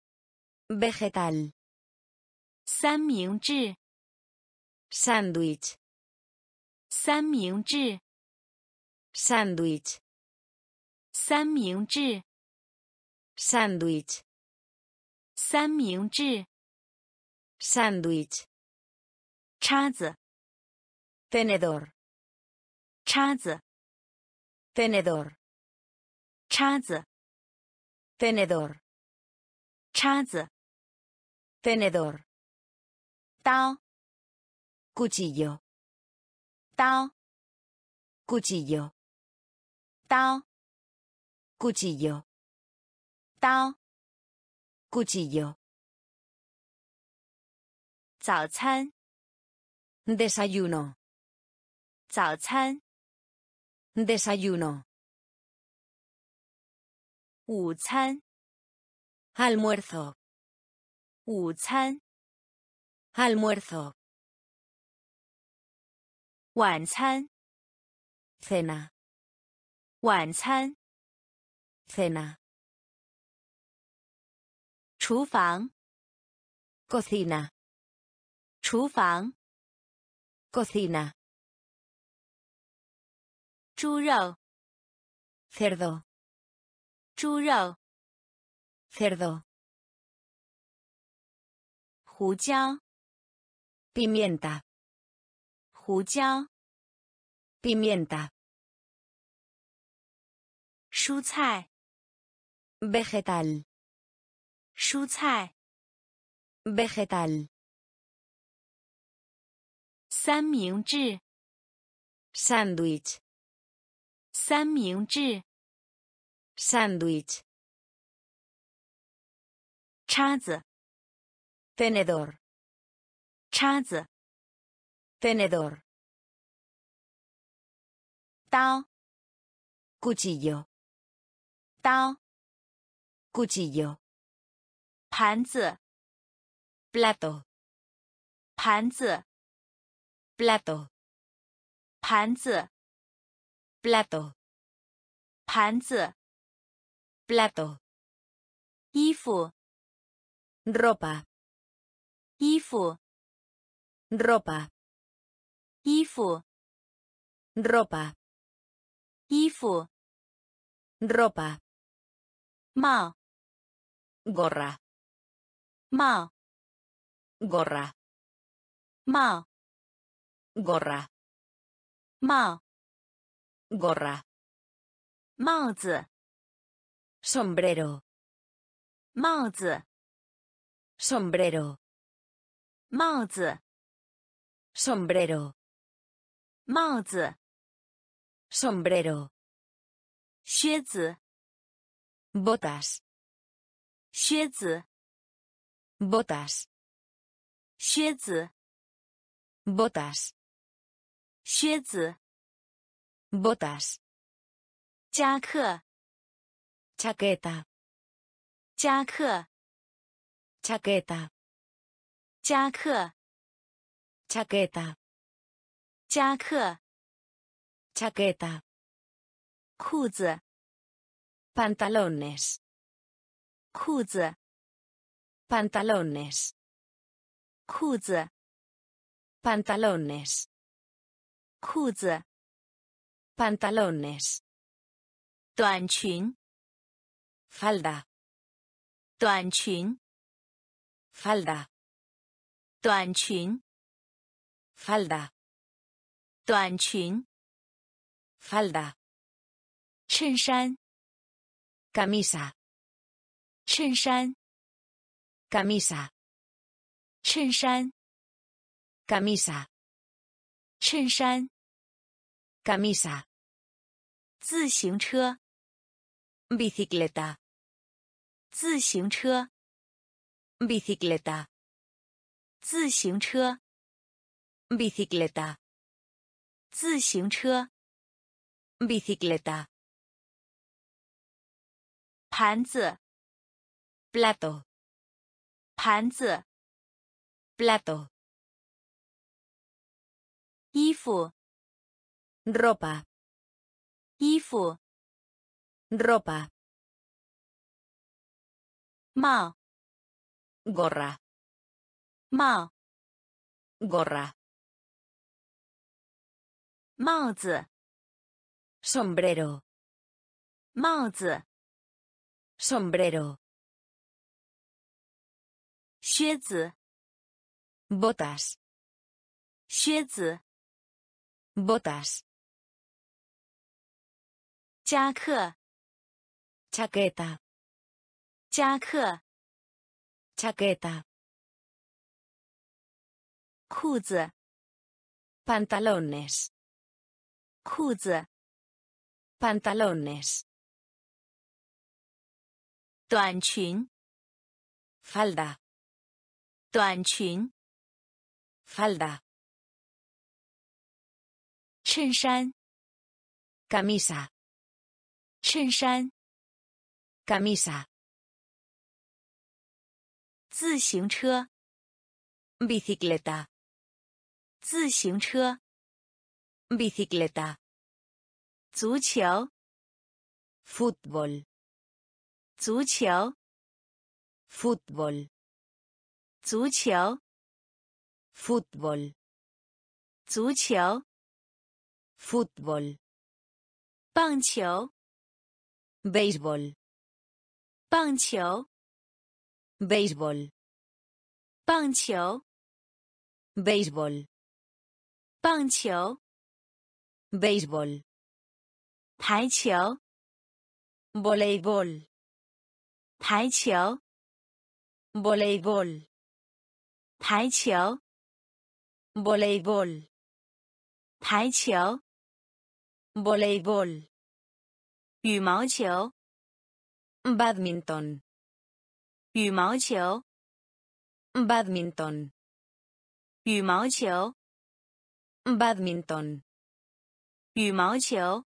vegetal, 三明治 sándwich, 三明治 sándwich, 三明治 sándwich, 三明治 sándwich, 叉子 tenedor, 叉子 tenedor, 叉子 tenedor, 叉子 tenedor, 刀 cuchillo, 刀 cuchillo, 刀 cuchillo, 刀 cuchillo, 早餐 desayuno, 早餐 desayuno, 午餐 almuerzo, 午餐 Almuerzo. 晚餐 Cena. 晚餐 Cena. 厨房 Cocina. 厨房 Cocina. 猪肉 Cerdo. 猪肉 Cerdo. 胡椒 Pimienta. 胡椒 Pimienta. 蔬菜 Vegetal. 蔬菜 Vegetal. 三明治 Sándwich. 三明治 Sándwich. 叉子 Tenedor. 叉子 Tenedor. 刀 Cuchillo. 刀 Cuchillo. 盘子 Plato. 盘子 Plato. 盘子 Plato. 盘子 Plato. 衣服 Ropa. 衣服 Ropa. 衣服 Ropa. 衣服 Ropa. 帽 Gorra. 帽 Gorra. 帽 Gorra. 帽 Gorra. 帽子 Sombrero. 帽子 Sombrero. 帽子 Sombrero. 帽子 Sombrero. 靴子 Botas. 靴子 Botas. 靴子 Botas. 靴子 Botas. 夹克 Chaqueta. 夹克 Chaqueta. 夹克 Chaqueta. 夹克 Chaqueta. 裤子 Pantalones. 裤子 Pantalones. 裤子 Pantalones. 裤子 Pantalones. 短裙 Falda. 短裙 Falda. 短裙 Falda. 短裙 Falda. 衬衫 Camisa. 衬衫 Camisa. 衬衫 Camisa. 衬衫 Camisa. 自行车 Bicicleta. 自行车 Bicicleta. 自行车 Bicicleta. 自行车 Bicicleta. 盘子 Plato. 盘子 Plato. 衣服 Ropa. 衣服 Ropa. 帽 Gorra. 帽 Gorra. 帽子 Sombrero. 帽子 Sombrero. 靴子 Botas. 靴子 Botas. 夹克 Chaqueta. 夹克 Chaqueta. 裤子 Pantalones. 裤子 Pantalones. 短裙 Falda. 短裙 Falda. 衬衫 Camisa. 衬衫 Camisa. 自行车 Bicicleta. 自行车 Bicicleta. 足球 Fútbol. 足球 Fútbol. 足球 Fútbol. 足球 Fútbol. 棒球 Béisbol. 棒球 Béisbol. 棒球 Béisbol. 棒球 Béisbol. 台球 Voleibol. 台球 Voleibol. 台球 Voleibol. 台球 Voleibol. 羽毛球 Badminton. 羽毛球 Badminton. 羽毛球 Badminton. 羽毛球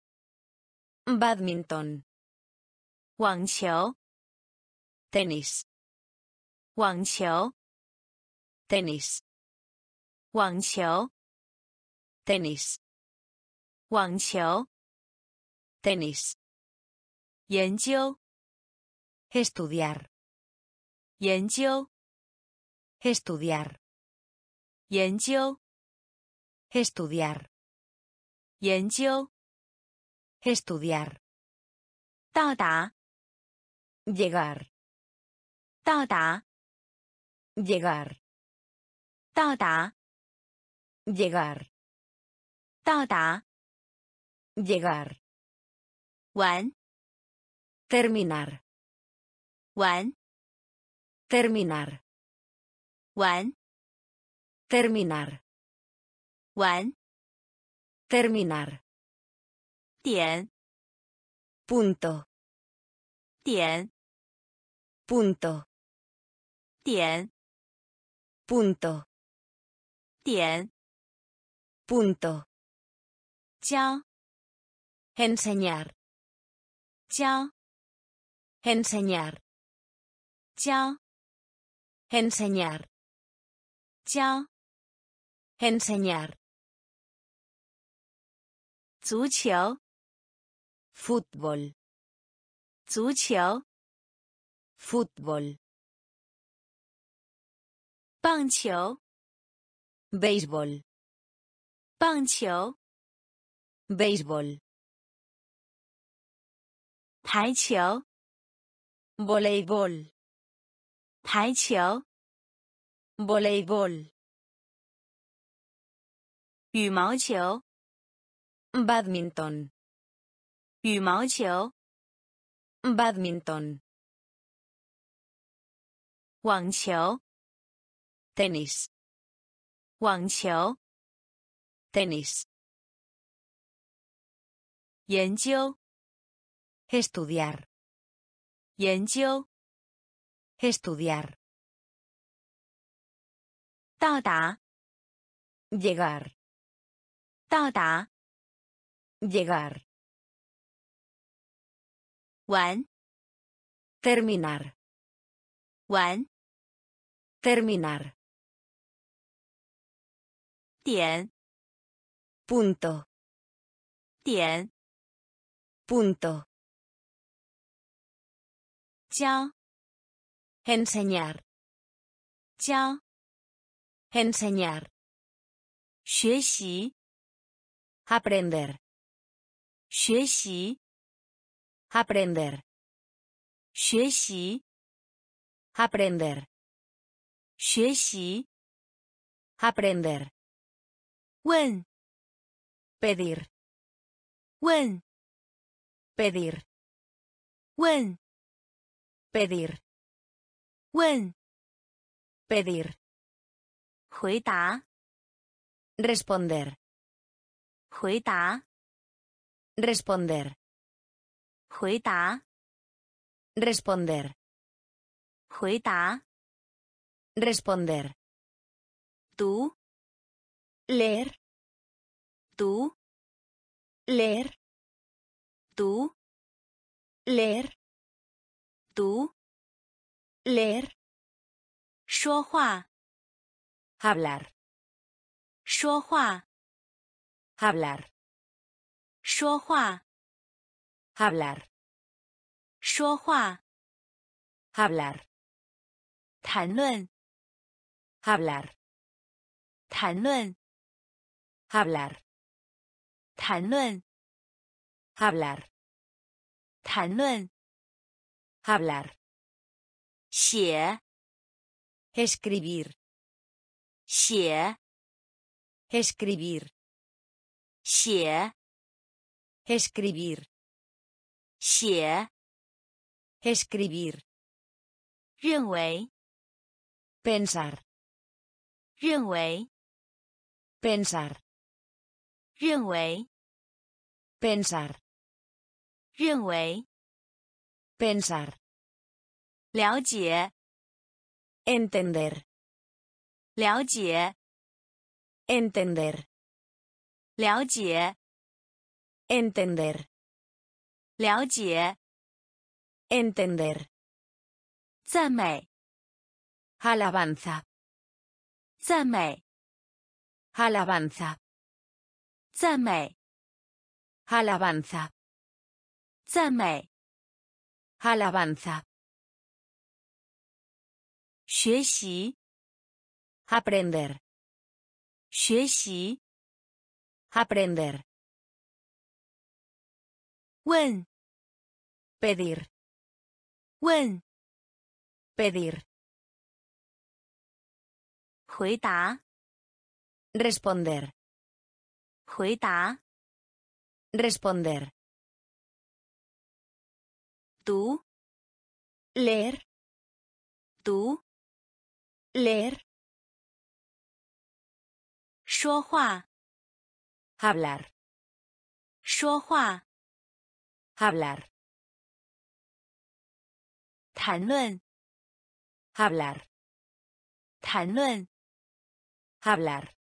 Badminton. 网球 Tenis. 网球 Tenis. 网球 Tenis. 网球 Tenis. 研究 Estudiar. 研究 Estudiar. 研究 Estudiar. 研究 Estudiar. 到达 Llegar. 到达 Llegar. 到达 Llegar. 到达 Llegar. 完 Terminar. 完 Terminar. 完 Terminar. 完 Terminar. 点 Punto. 点 Punto. 点 Punto. 点 Punto. 教 Enseñar. 教 Enseñar. 教 Enseñar. 教 Enseñar. 足球 Fútbol. 足球 Fútbol. 棒球 Béisbol. 棒球 Béisbol. 台球 Voleibol. 台球 Voleibol. 羽毛球 Badminton. 羽毛球 Badminton. 网球 Tenis. 网球 Tenis. 研究 Estudiar. 研究 Estudiar. 到达 Llegar. 到达 Llegar. 完 Terminar. 完 Terminar. 点 Punto. 点 Punto. 教 Enseñar. 教 Enseñar. 学习 Aprender. 学习 Aprender. 学习 Aprender. 学习 Aprender. 问 Pedir. 问 Pedir. 问 Pedir. 问 Pedir. 回答 Responder. 回答 Responder. 回答 Responder. 回答 Responder. 读 Leer. 读 Leer. 读 Leer. 读 Leer. 说话 hablar, 说话， hablar, 说话， hablar, 说话， hablar, 谈论， hablar, 谈论， hablar, 谈论， hablar, 谈论， hablar, 写， escribir, 写， escribir, 写， escribir, 写， escribir, 认为， pensar, 认为， pensar, 认为， pensar, 认为， pensar, 了解， entender, 了解， entender, 了解， entender, 了解， entender, 赞美， alabanza, 赞美， alabanza, 赞美， alabanza, 赞美， alabanza, 学习， aprender, 学习， aprender, 问， pedir, 问， pedir, 回答， responder, 回答， responder, 读， leer, 读， leer, 说话， hablar, 说话， hablar, 谈论， hablar, 谈论， hablar,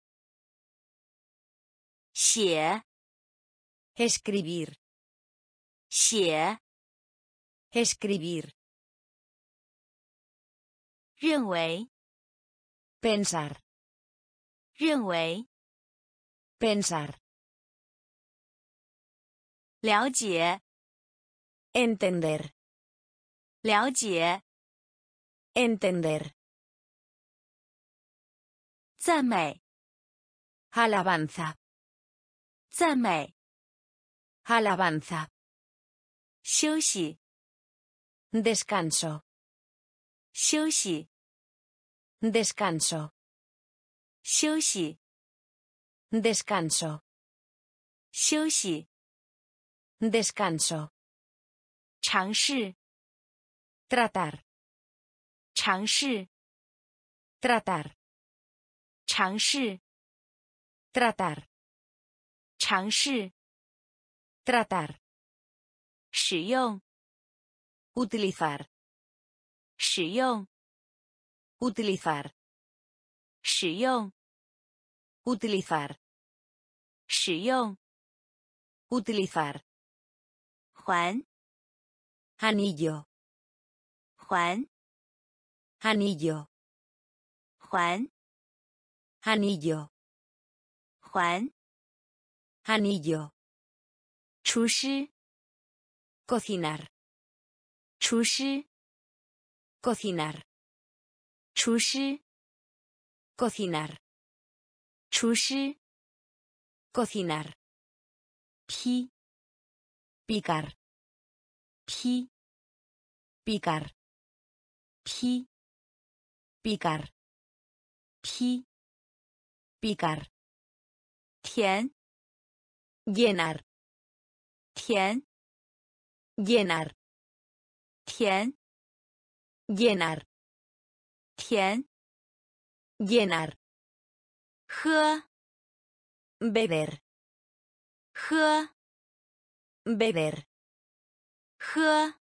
写， escribir, 写， escribir, 认为， pensar, 认为， pensar, 了解， entender, 了解， entender, 赞美， alabanza, 赞美， alabanza, 休息， descanso, 休息， descanso, 休息， descanso, 休息， descanso, 尝试， tratar, 尝试， tratar, 尝试， tratar, 尝试， tratar, 使用， utilizar, 使用， utilizar, 使用， utilizar, 使用， utilizar, 环， anillo, 环， anillo, 环， anillo, 环， anillo, 厨师， cocinar, 厨师， cocinar, 厨师， cocinar, 厨师， cocinar, 劈， picar, 劈， picar, 劈， picar, 劈， picar, 填， llenar, 填， llenar, 填， llenar, 填， llenar, 喝， beber, 喝， beber, 喝，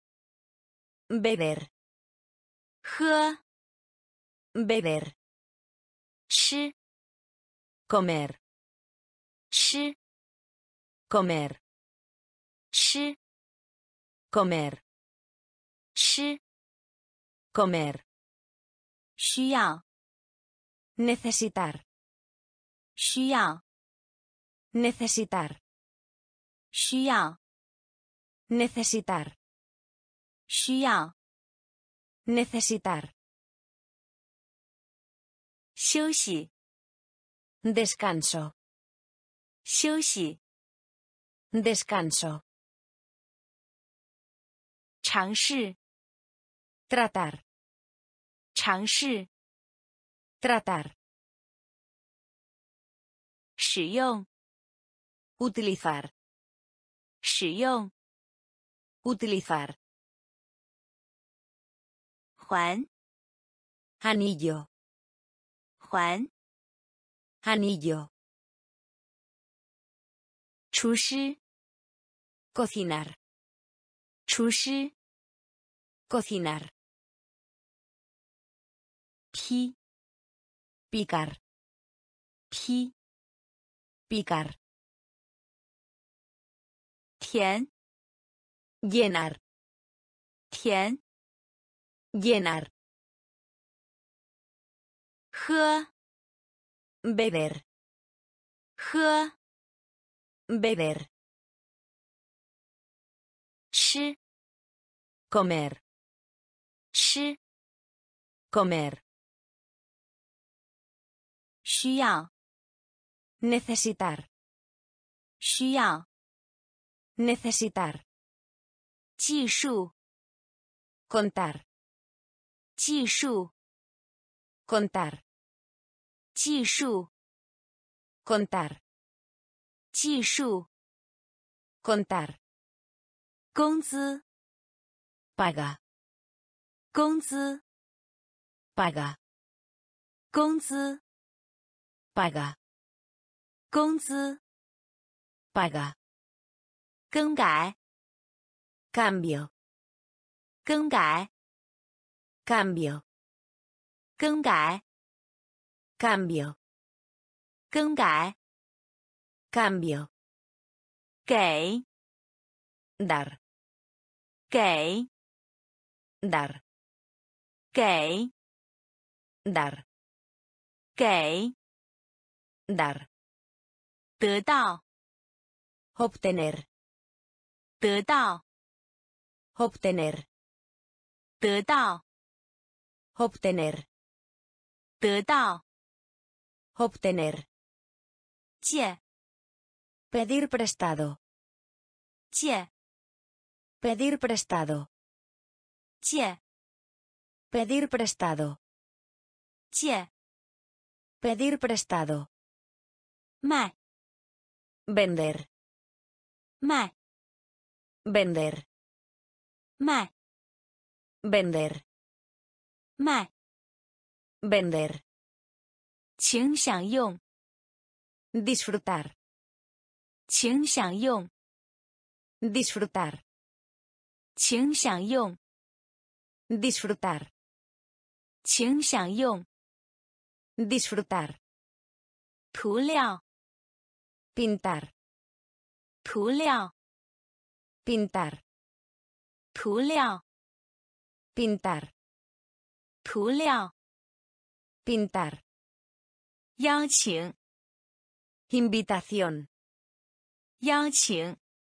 beber, 喝， beber, 吃， comer, 吃， comer, 吃， comer, 吃， comer, 需要， necesitar, 需要 necesitar, 需要 necesitar, 需要 necesitar, 休息 descanso, 休息 descanso, 尝试 tratar, 尝试 tratar, 使用 utilizar, 使用 utilizar, 环 anillo, 环 anillo, 厨师 cocinar, 厨师 cocinar, 劈 picar, 劈 picar, 填 llenar, 填 llenar, 喝 beber, 喝 beber, 吃 comer, 吃 comer, 需要 necesitar, 需要 necesitar, 计数 contar, 计数 contar, 计数 contar, 计数 contar, 工资 paga, 工资 paga, 工资 paga, 工资 paga, 更改 cambio, 更改 cambio, 更改 cambio, 更改 cambio, 给 dar, 给 dar, 给 dar, 给 dar, 得到 obtener, 得到 obtener, 得到 obtener, 得到 obtener, 借 pedir prestado, 借 pedir prestado, 借 pedir prestado, 借 pedir prestado, 卖 vender, 卖 vender, 卖 vender, 卖 vender, 请享用 disfrutar, 请享用 disfrutar, 请享用 disfrutar, 请享用 disfrutar, 涂料 pintar, 涂料 pintar, 涂料 pintar, 涂料 pintar, 邀请 invitación, 邀请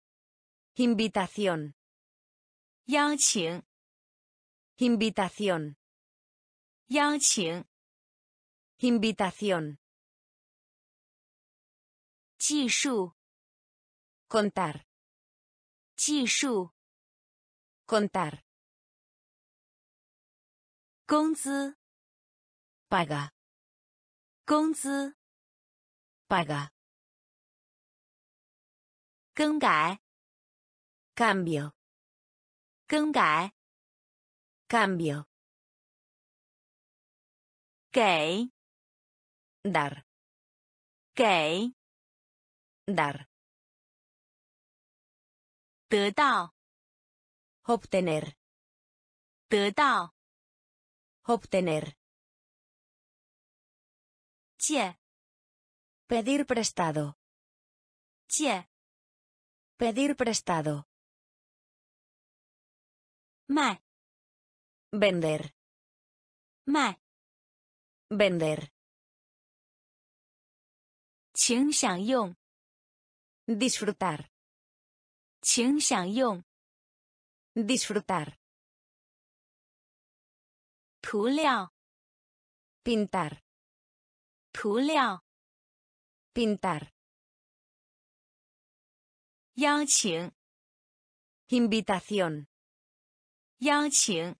invitación, 邀请 invitación, 邀请 invitación, 计数 contar, 计数 contar, 工资 paga, 工资 paga, 更改 cambio, 更改 cambio, 给 dar, 给 dar, 得到 obtener, 得到 obtener, 借 pedir prestado, 借 pedir prestado, 卖 vender, 卖 vender, 请享用， disfrutar, 请享用， disfrutar, 涂料， pintar, 涂料， pintar, 邀请， invitación, 邀请，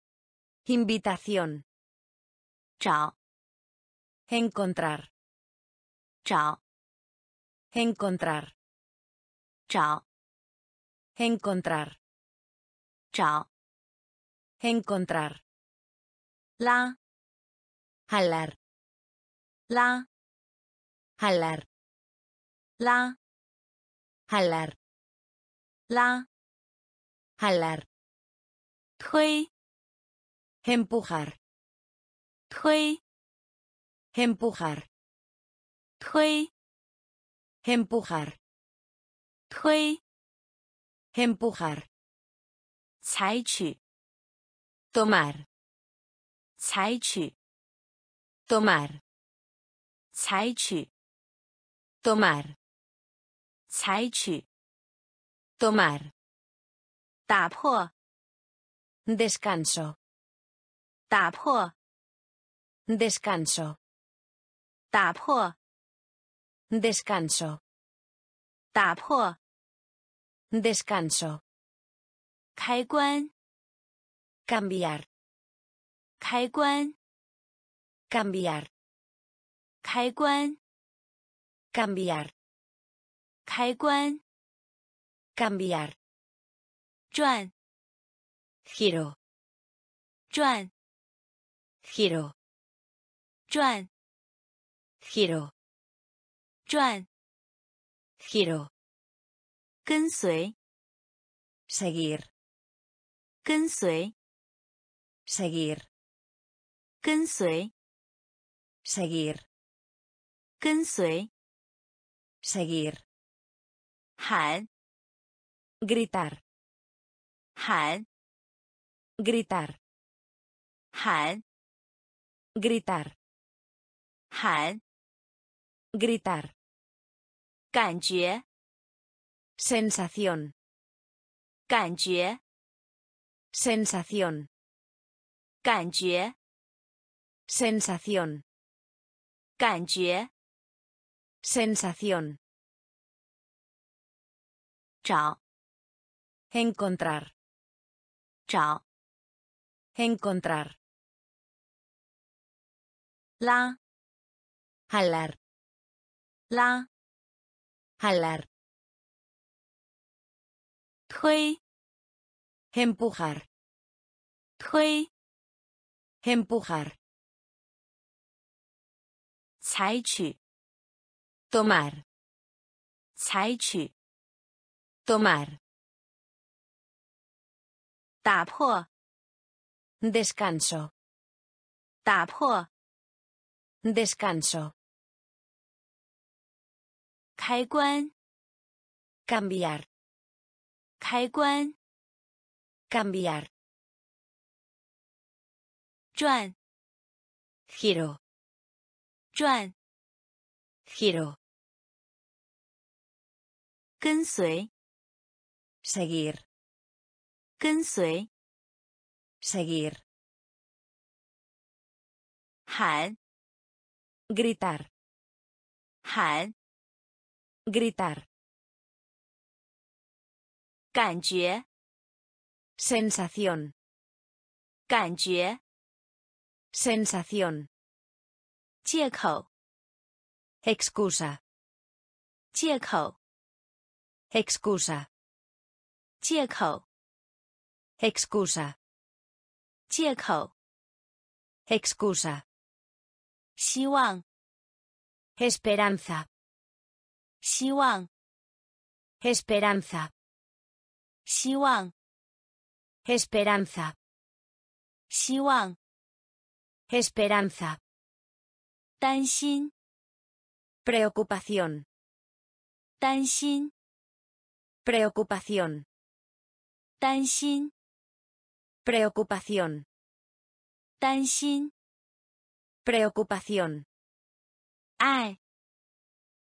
invitación, 找， encontrar, 找， encontrar, 找， encontrar, 找， encontrar, 拉， jalar, 拉， jalar, 拉， jalar, 拉， jalar, 推， empujar, 推， empujar, 推， empujar, 推， empujar, 采取， tomar, 采取， tomar, 采取， tomar, 采取， tomar, 打破， descanso, 打破， descanso, 打破， descanso, 打破， descanso, 开关， cambiar, 开关， cambiar, 开关， cambiar, 开关， cambiar, 转， giro, 转， giro, 转， giro, 转， giro, 跟随， seguir, 跟随， seguir, 跟随， seguir, 跟随， seguir, 喊， gritar, 喊， gritar, 喊， gritar, 喊， gritar, 感觉， sensación, 感觉， sensación, 感觉， sensación, 感觉， sensación, 找， encontrar, 找， encontrar, 拉， jalar, 拉， jalar, 推， empujar, 推， empujar, 采取， tomar, 采取， tomar, 打破， descanso, 打破， descanso, 开关， cambiar, 开关， cambiar, 转， giro, 转， giro, 跟随， seguir, 跟随， seguir, 喊， gritar, 喊， gritar, 感觉， sensación, 感觉， sensación, 借口， excusa, 借口， excusa, 借口， excusa, 借口， excusa, 希望， esperanza, 希望， esperanza, 希望， esperanza, 希望， esperanza, 担心， preocupación, 担心， preocupación, 担心， preocupación, 担心， preocupación, 爱，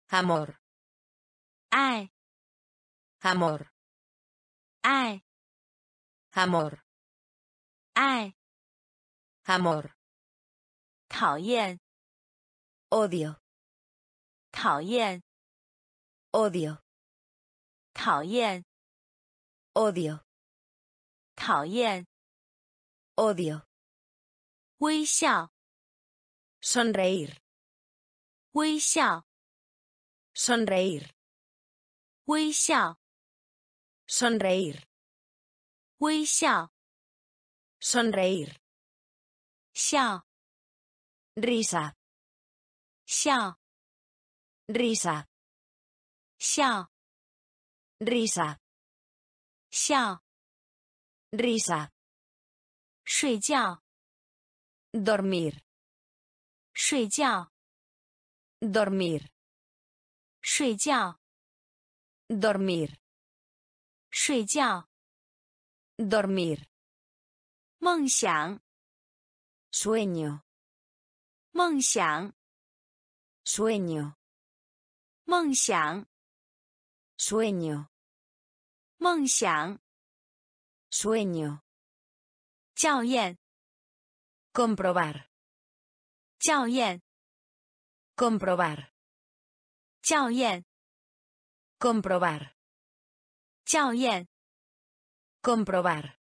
Amor. 爱 Amor. 爱 Amor. 爱 Amor. 讨厌 Odio. 讨厌 Odio. 讨厌 Odio. 讨厌 Odio. 微笑 Sonreír. 微笑 Sonreír. 微笑 Sonreír. 微笑 Sonreír. 笑 Risa. 笑 Risa. 笑 Risa. 笑 Risa. 睡觉 Dormir. 睡觉 Dormir. 睡觉 Dormir. 睡觉 Dormir. 梦想 Sueño. 梦想 Sueño. 梦想 Sueño. 梦想 Sueño. 校验 Comprobar. 校验 Comprobar. 校验 Comprobar. 校验 Comprobar.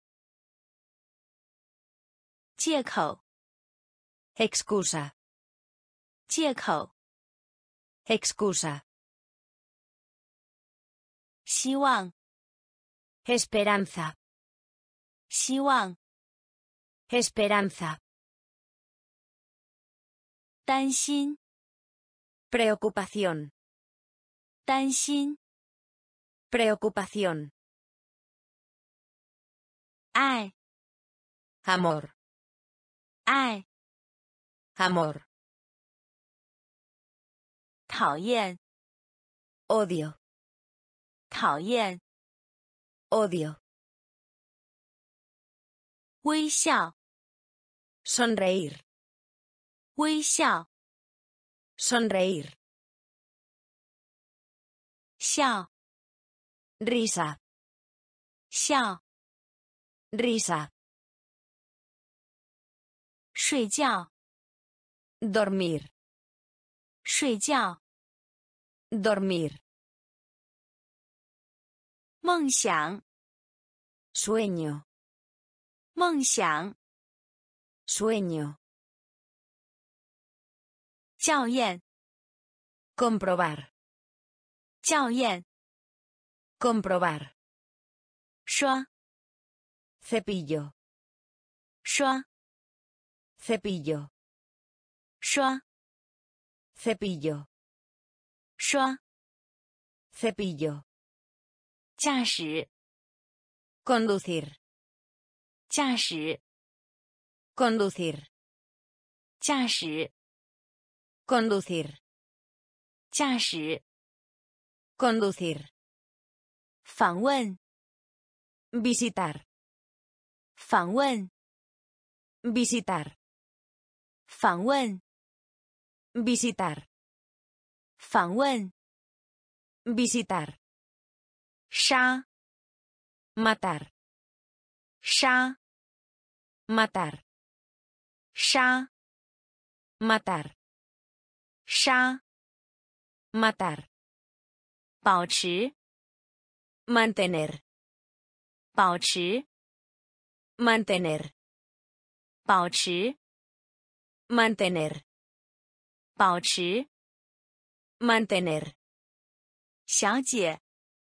借口 Excusa. 借口 Excusa. 希望 Esperanza. 希望 Esperanza. 担心 Preocupación. 担心 Preocupación. 爱 Amor. 爱 Amor. 讨厌 Odio. 讨厌 Odio. 微笑 Sonreír. 微笑 Sonreír. 笑 Risa. 笑 Risa. 睡觉 Dormir. 睡觉 Dormir. 梦想 Sueño. 梦想 Sueño. 校验 Comprobar. 校验 Comprobar. 刷 Cepillo. 刷 Cepillo. 刷 Cepillo. 刷 Cepillo. 驾驶 Conducir. 驾驶 Conducir. 驾驶 Conducir. 驾驶 Conducir. 访问 Visitar. 访问 Visitar. 访问 Visitar. 访问 Visitar. 杀 Matar. 杀 Matar. 杀 Matar. 杀 Matar. 保持 Mantener. 保持 Mantener. 保持 Mantener. 保持 Mantener. 小姐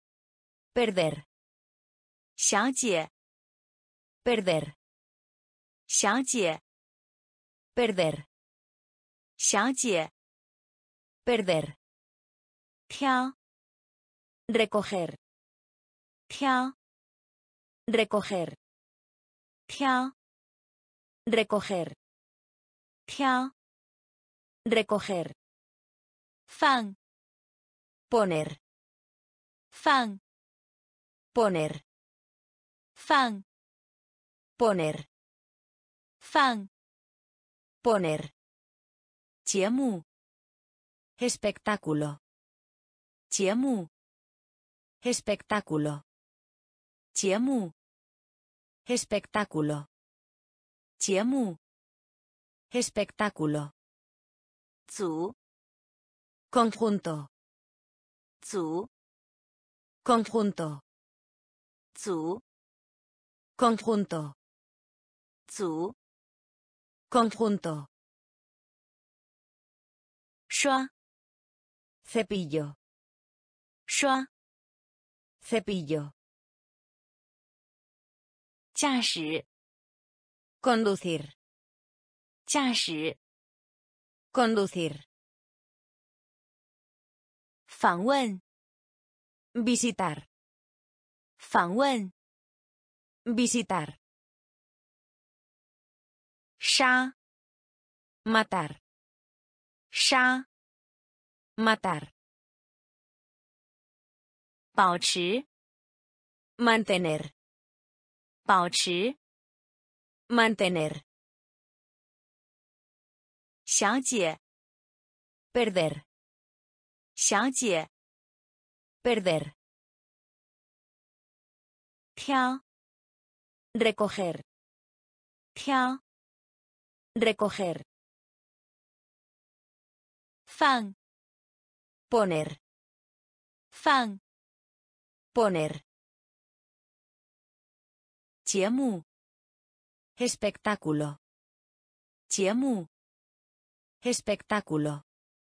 Perder. 小姐 Perder. 小姐 Perder. 小姐 Perder. 挑 Recoger. 挑 Recoger. 挑 Recoger. 挑 Recoger. 放 Poner. 放 Poner. 放 Poner. 放 Poner. 节目 Espectáculo. 节目 espectáculo, 节目 espectáculo, 节目 espectáculo, 组 conjunto, 组 conjunto, 组 conjunto, 组 conjunto, 刷 cepillo, 刷 cepillo, 驾驶 conducir, 驾驶 conducir, 访问 visitar, 访问 visitar, 杀 matar, 杀 matar, 保持 mantener, 保持 mantener, 小姐 perder, 小姐 perder, 挑 recoger, 挑 recoger, 放 poner, 放 poner, 节目 espectáculo, 节目 espectáculo,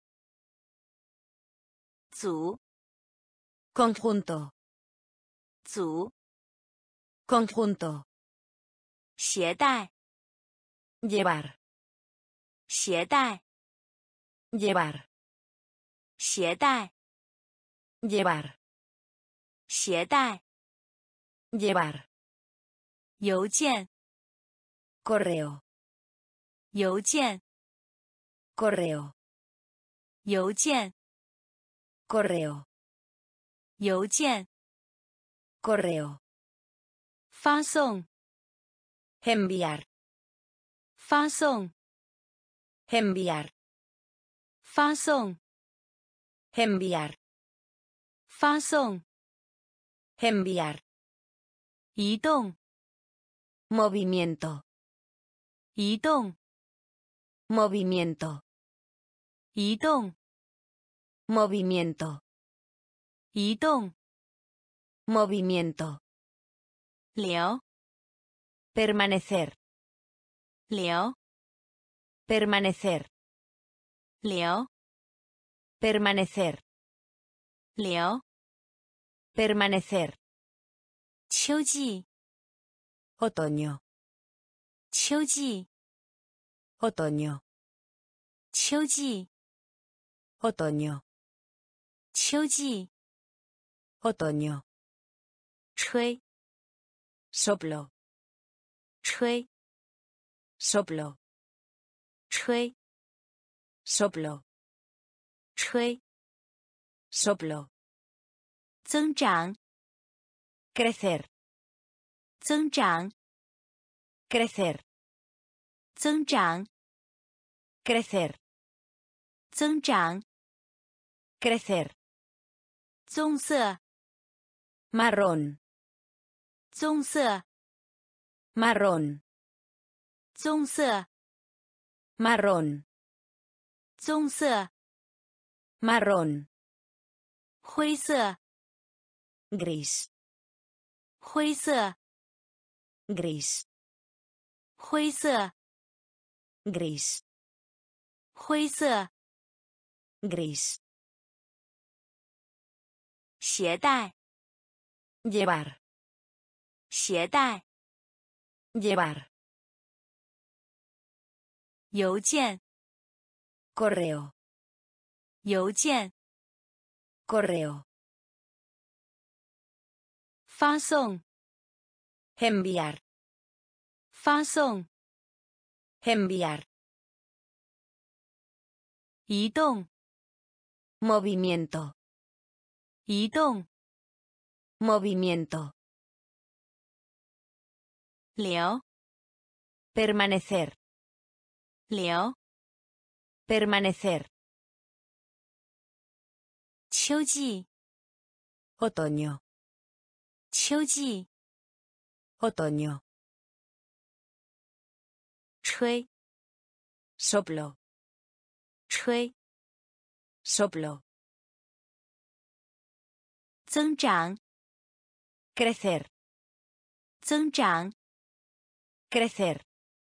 组 conjunto, 组 conjunto, 携带 llevar, 携带 llevar, 携带 llevar, 携带 llevar, 邮件 correo, 邮件 correo, 邮件 correo, 邮件 correo, 发送 enviar, 发送 enviar, 发送 enviar, 发送 enviar, 移动 movimiento, 移动 movimiento, 移动 movimiento, 移动 movimiento, 留 permanecer, 留 permanecer, 留 permanecer, 留 permanecer, 秋季 otoño, 秋季 otoño, 秋季 otoño, 秋季 otoño, 吹 soplo, 吹 soplo, 吹 soplo, 吹 soplo, 增长 crecer, 增长 crecer, 增长 crecer, 增长 crecer, 棕色 marrón, 棕色 marrón, 棕色 marrón, 棕色 marrón, 灰色 gris, 灰色 gris, 灰色 gris, 灰色 gris, 携带 llevar, 携带 llevar, 邮件 correo, 邮件 correo, 发送 enviar, 发送 enviar, 移动 movimiento, 移动 movimiento, 留 permanecer, 留 permanecer, 秋季 otoño, 秋季 otoño, 吹 soplo, 吹 soplo, 增长 crecer, 增长 crecer,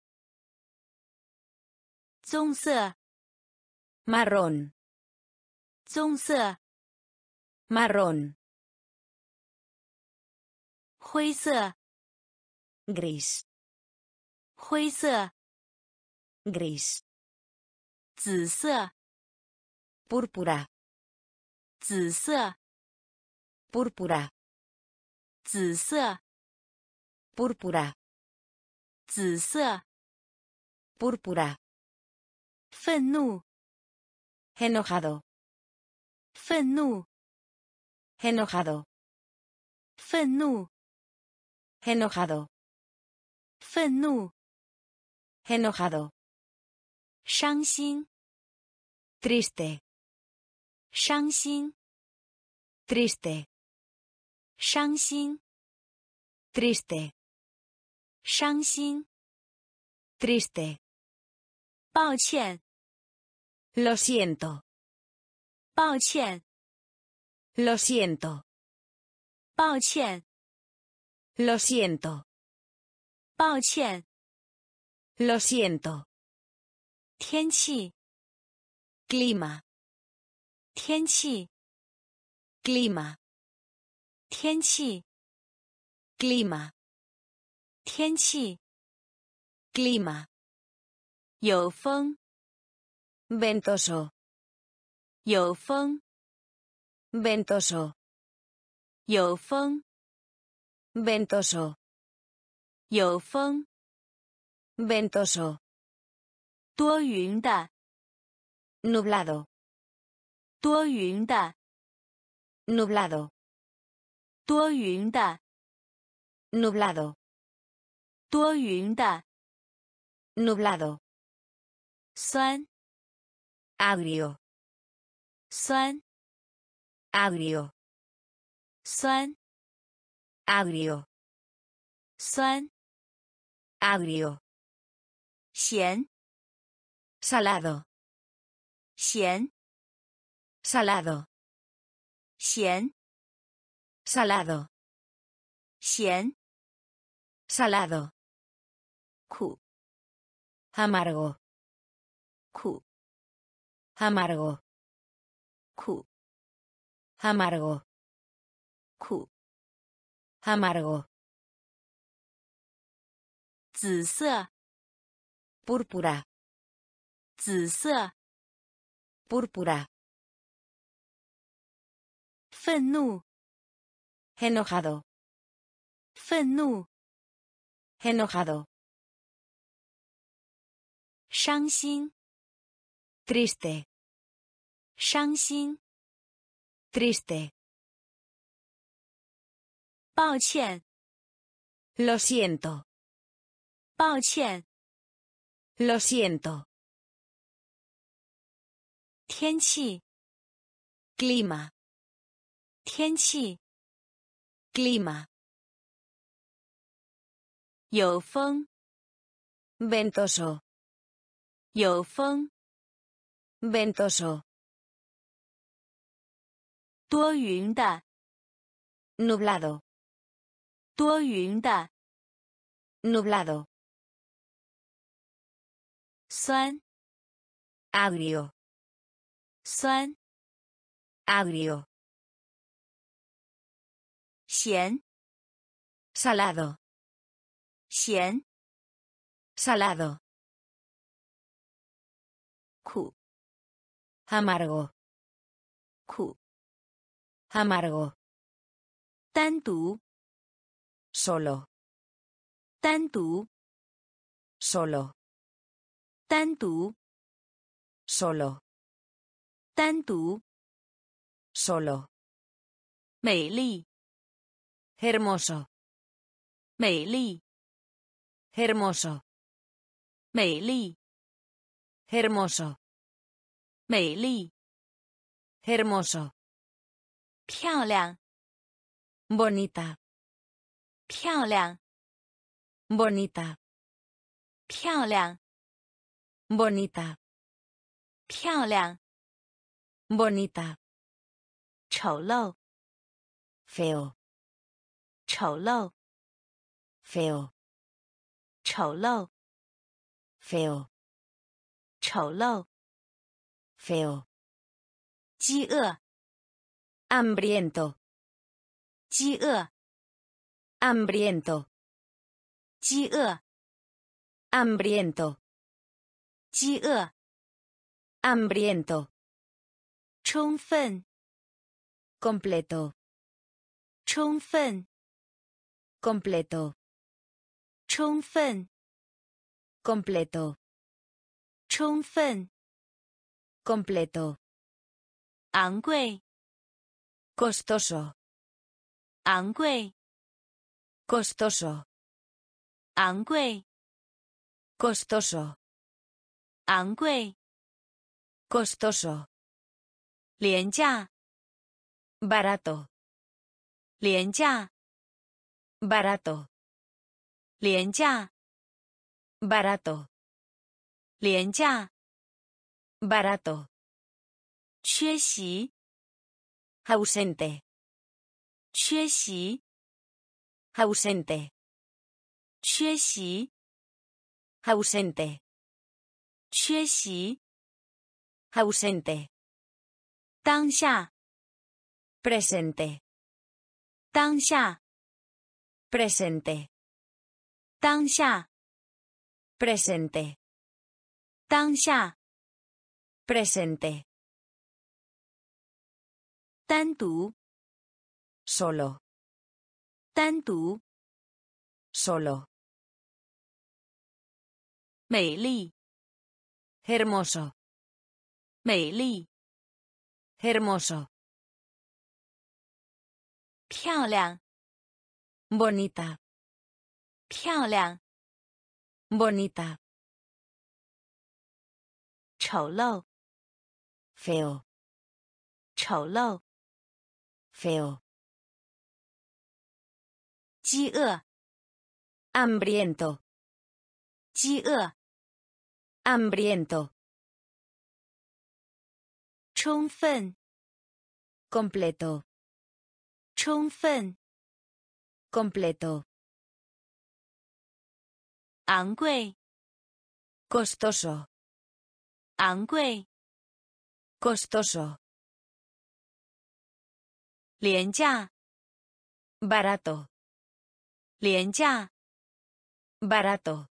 棕色 marrón, 棕色 marrón, 灰色 gris, 灰色 gris, 紫色 púrpura, 紫色 púrpura, 紫色 púrpura, 紫色 púrpura, 愤怒 enojado, 愤怒 enojado, 愤怒 enojado, 愤怒 enojado, 伤心 triste, 伤心 triste, 伤心 triste, 伤心 triste, 抱歉 lo siento, 抱歉 lo siento, 抱歉 lo siento, 抱歉 lo siento, 天气 clima, 天气 clima, 天气 clima, 天气 clima, 有风 ventoso, 有风 ventoso, 有风 ventoso, 有风 ventoso, 多云的 nublado, 多云的 nublado, 多云的 nublado, 多云的 nublado, 酸 agrio, 酸 agrio, 酸 agrio, 酸 agrio, 咸 salado, 咸 salado, 咸 salado, 咸 salado, 苦 amargo, 苦 amargo, 苦 amargo, 苦 amargo, 紫色 púrpura, 紫色 púrpura, 愤怒 enojado, 愤怒 enojado, 伤心 triste, 伤心 triste, 抱歉 lo siento, 抱歉 lo siento, 天气 clima, 天气 clima, 有风 ventoso, 有风 ventoso, 多云的 nublado, 多云的 nublado, 酸 agrio, 酸 agrio, 咸 salado, 咸 salado, 苦 amargo, 苦 amargo, 单独 solo, 单独 solo, 单独 solo, 单独 solo, 美丽 hermoso, 美丽 hermoso, 美丽 hermoso, 美丽 hermoso, 漂亮， bonita, 漂亮， bonita, 漂亮， bonita, 漂亮， bonita, 丑陋， feo, 丑陋， feo, 丑陋， feo, 丑陋， feo, 饥饿， hambriento, 饥饿， hambriento, 饥饿， hambriento, 饥饿， hambriento, 充分， completo, 充分， completo, 充分， completo, 充分， completo, 昂贵， costoso, 昂贵， costoso, 昂贵， costoso, 昂贵， costoso, 廉价， barato, 廉价， barato, 廉价， barato, 廉价， barato, 缺席， ausente, 缺席， ausente, 缺席， ausente, 缺席， ausente, 当下， presente, 当下， presente, 当下， presente, 当下， presente, 单独， solo, 单独， solo, 美丽， hermoso, 美丽， hermoso, 漂亮， bonita, 漂亮， bonita, 丑陋， feo, 丑陋， feo, 饥饿， hambriento, 饥饿， hambriento, 充分， completo, 充分， completo, 昂贵， costoso, 昂贵， costoso, 廉价， barato, 廉价， barato,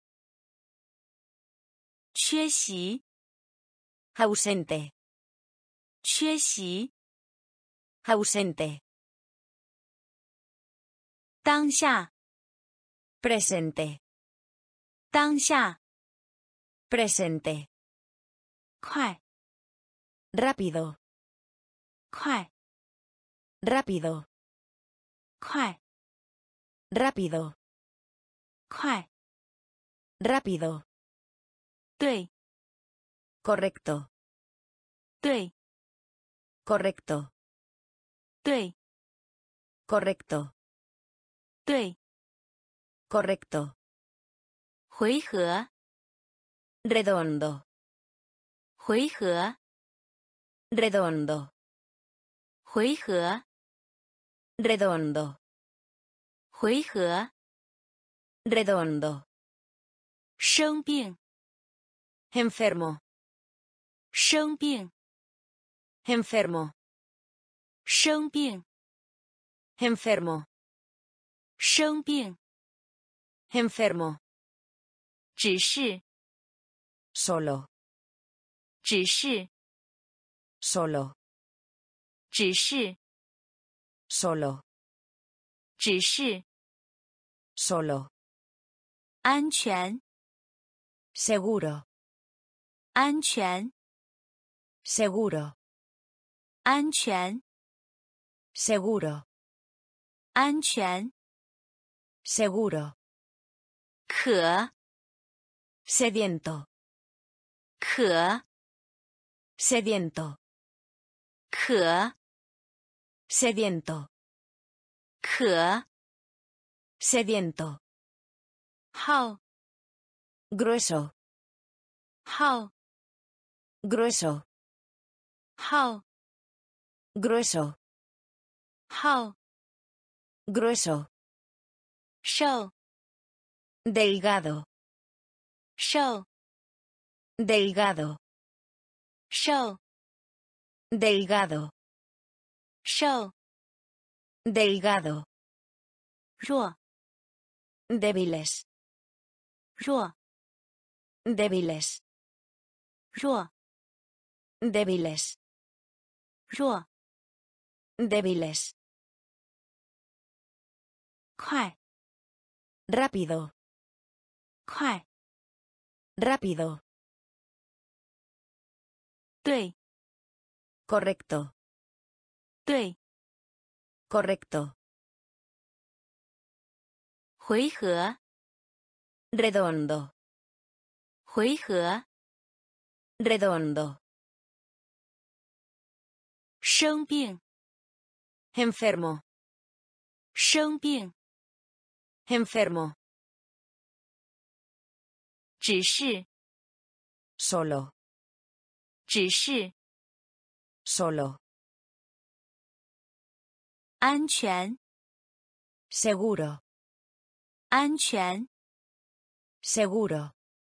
缺席， ausente, 缺席， ausente, 当下， presente, 当下， presente, 快， rápido, 快， rápido, 快， rápido, 快， rápido, 对， correcto, 对， correcto, 对， correcto, 对， correcto, 回合， redondo, 回合， redondo, 回合， redondo, 回合， redondo, 生病， enfermo, 生病， enfermo, 生病， enfermo, 生病， enfermo, 只是， solo, 只是， solo, 只是， solo, 只是， solo, 安全， seguro, 安全， seguro, 安全， seguro, 安全， seguro, 渴， sediento, 渴， sediento, 渴， Sediento. 渴 Sediento. 好 Grueso. 好 Grueso. 好 Grueso. 好 Grueso. 瘦 Delgado. 瘦 Delgado. 瘦 Delgado. 瘦 Delgado. 弱 Débiles. 弱 Débiles. 弱 Débiles. 弱 Débiles. 快 Rápido. 快 Rápido. 对 Correcto. 对 Correcto. 回合 Redondo. 回合 Redondo. 生病 Enfermo. 生病 Enfermo. 只是 Solo. 只是 Solo. 安全 Seguro. 安全 Seguro.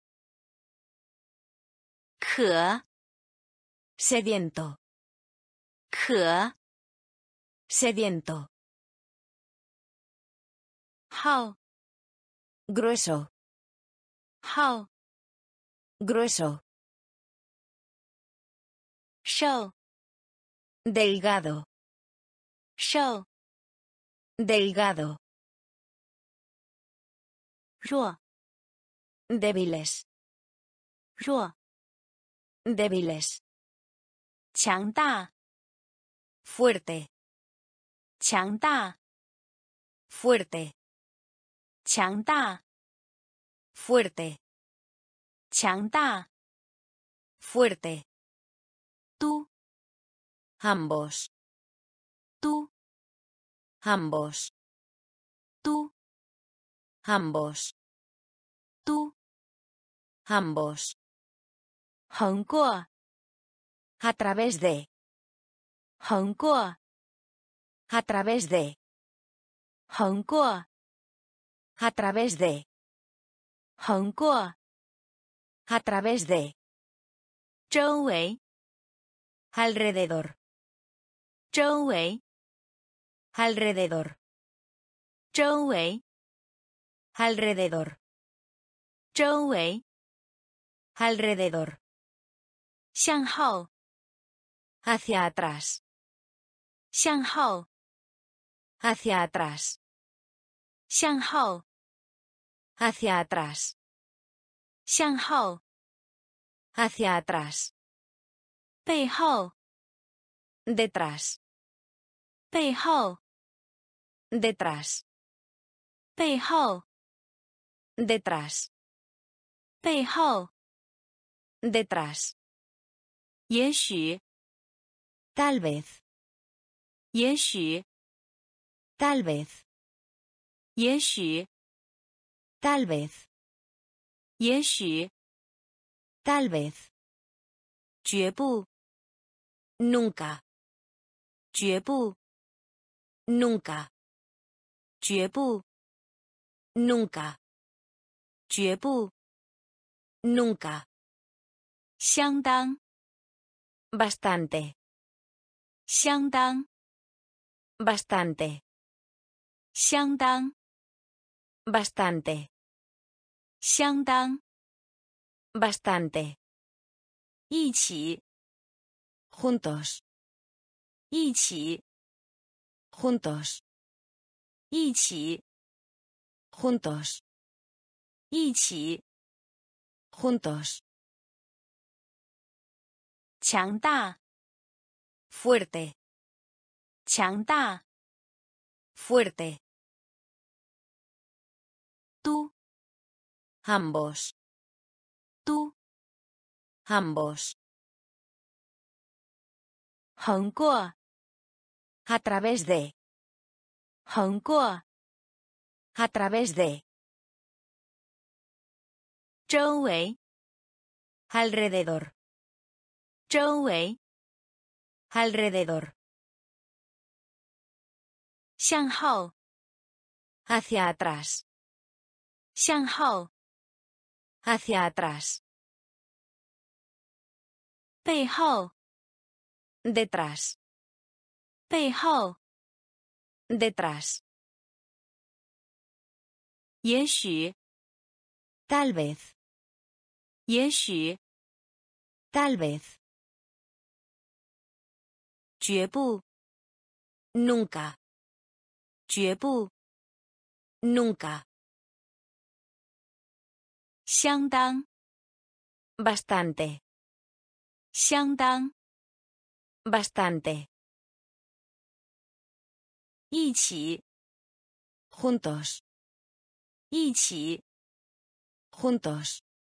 渴 Sediento. 渴 Sediento. 好 Grueso. 好 Grueso. 瘦 Delgado. 瘦 Delgado. 弱 Débiles. 弱 Débiles. 强大 Fuerte. 强大 Fuerte. 强大 Fuerte. 强大 Fuerte. 都 Ambos. 都 Ambos. 都 Ambos. 都 Ambos. 横过 A través de. 横过 A través de. 横过 A través de. 横过 A través de. 周围 Alrededor. 周围 Alrededor. 周围 Alrededor. 周围 Alrededor. 向后 Hacia atrás. 向后 Hacia atrás. 向后 Hacia atrás. 向后 Hacia atrás. 背后 Detrás. 背后 Detrás. 背后 Detrás. 背后 Detrás. 也许 Tal vez. 也许 Tal vez. 也许 Tal vez. 也许 Tal vez. 绝不 Nunca. 绝不 Nunca. 绝不 Nunca. 绝不 Nunca. 相当 Bastante. 相当 Bastante. 相当 Bastante. 相当 Bastante. 一起 Juntos. 一起 Juntos. 一起 Juntos. 一起 Juntos. 强大 Fuerte. 强大 Fuerte. 都 Ambos. 都 Ambos. 横过 A través de. 横过 A través de. 周围 Alrededor. 周围 Alrededor. 向后 Hacia atrás. 向后 Hacia atrás. 背后 Detrás. 背后 Detrás. 也许 Tal vez. 也许 Tal vez. 绝不 Nunca. 绝不 Nunca. 相当 Bastante. 相当 Bastante. 一起 Juntos. 一起 Juntos.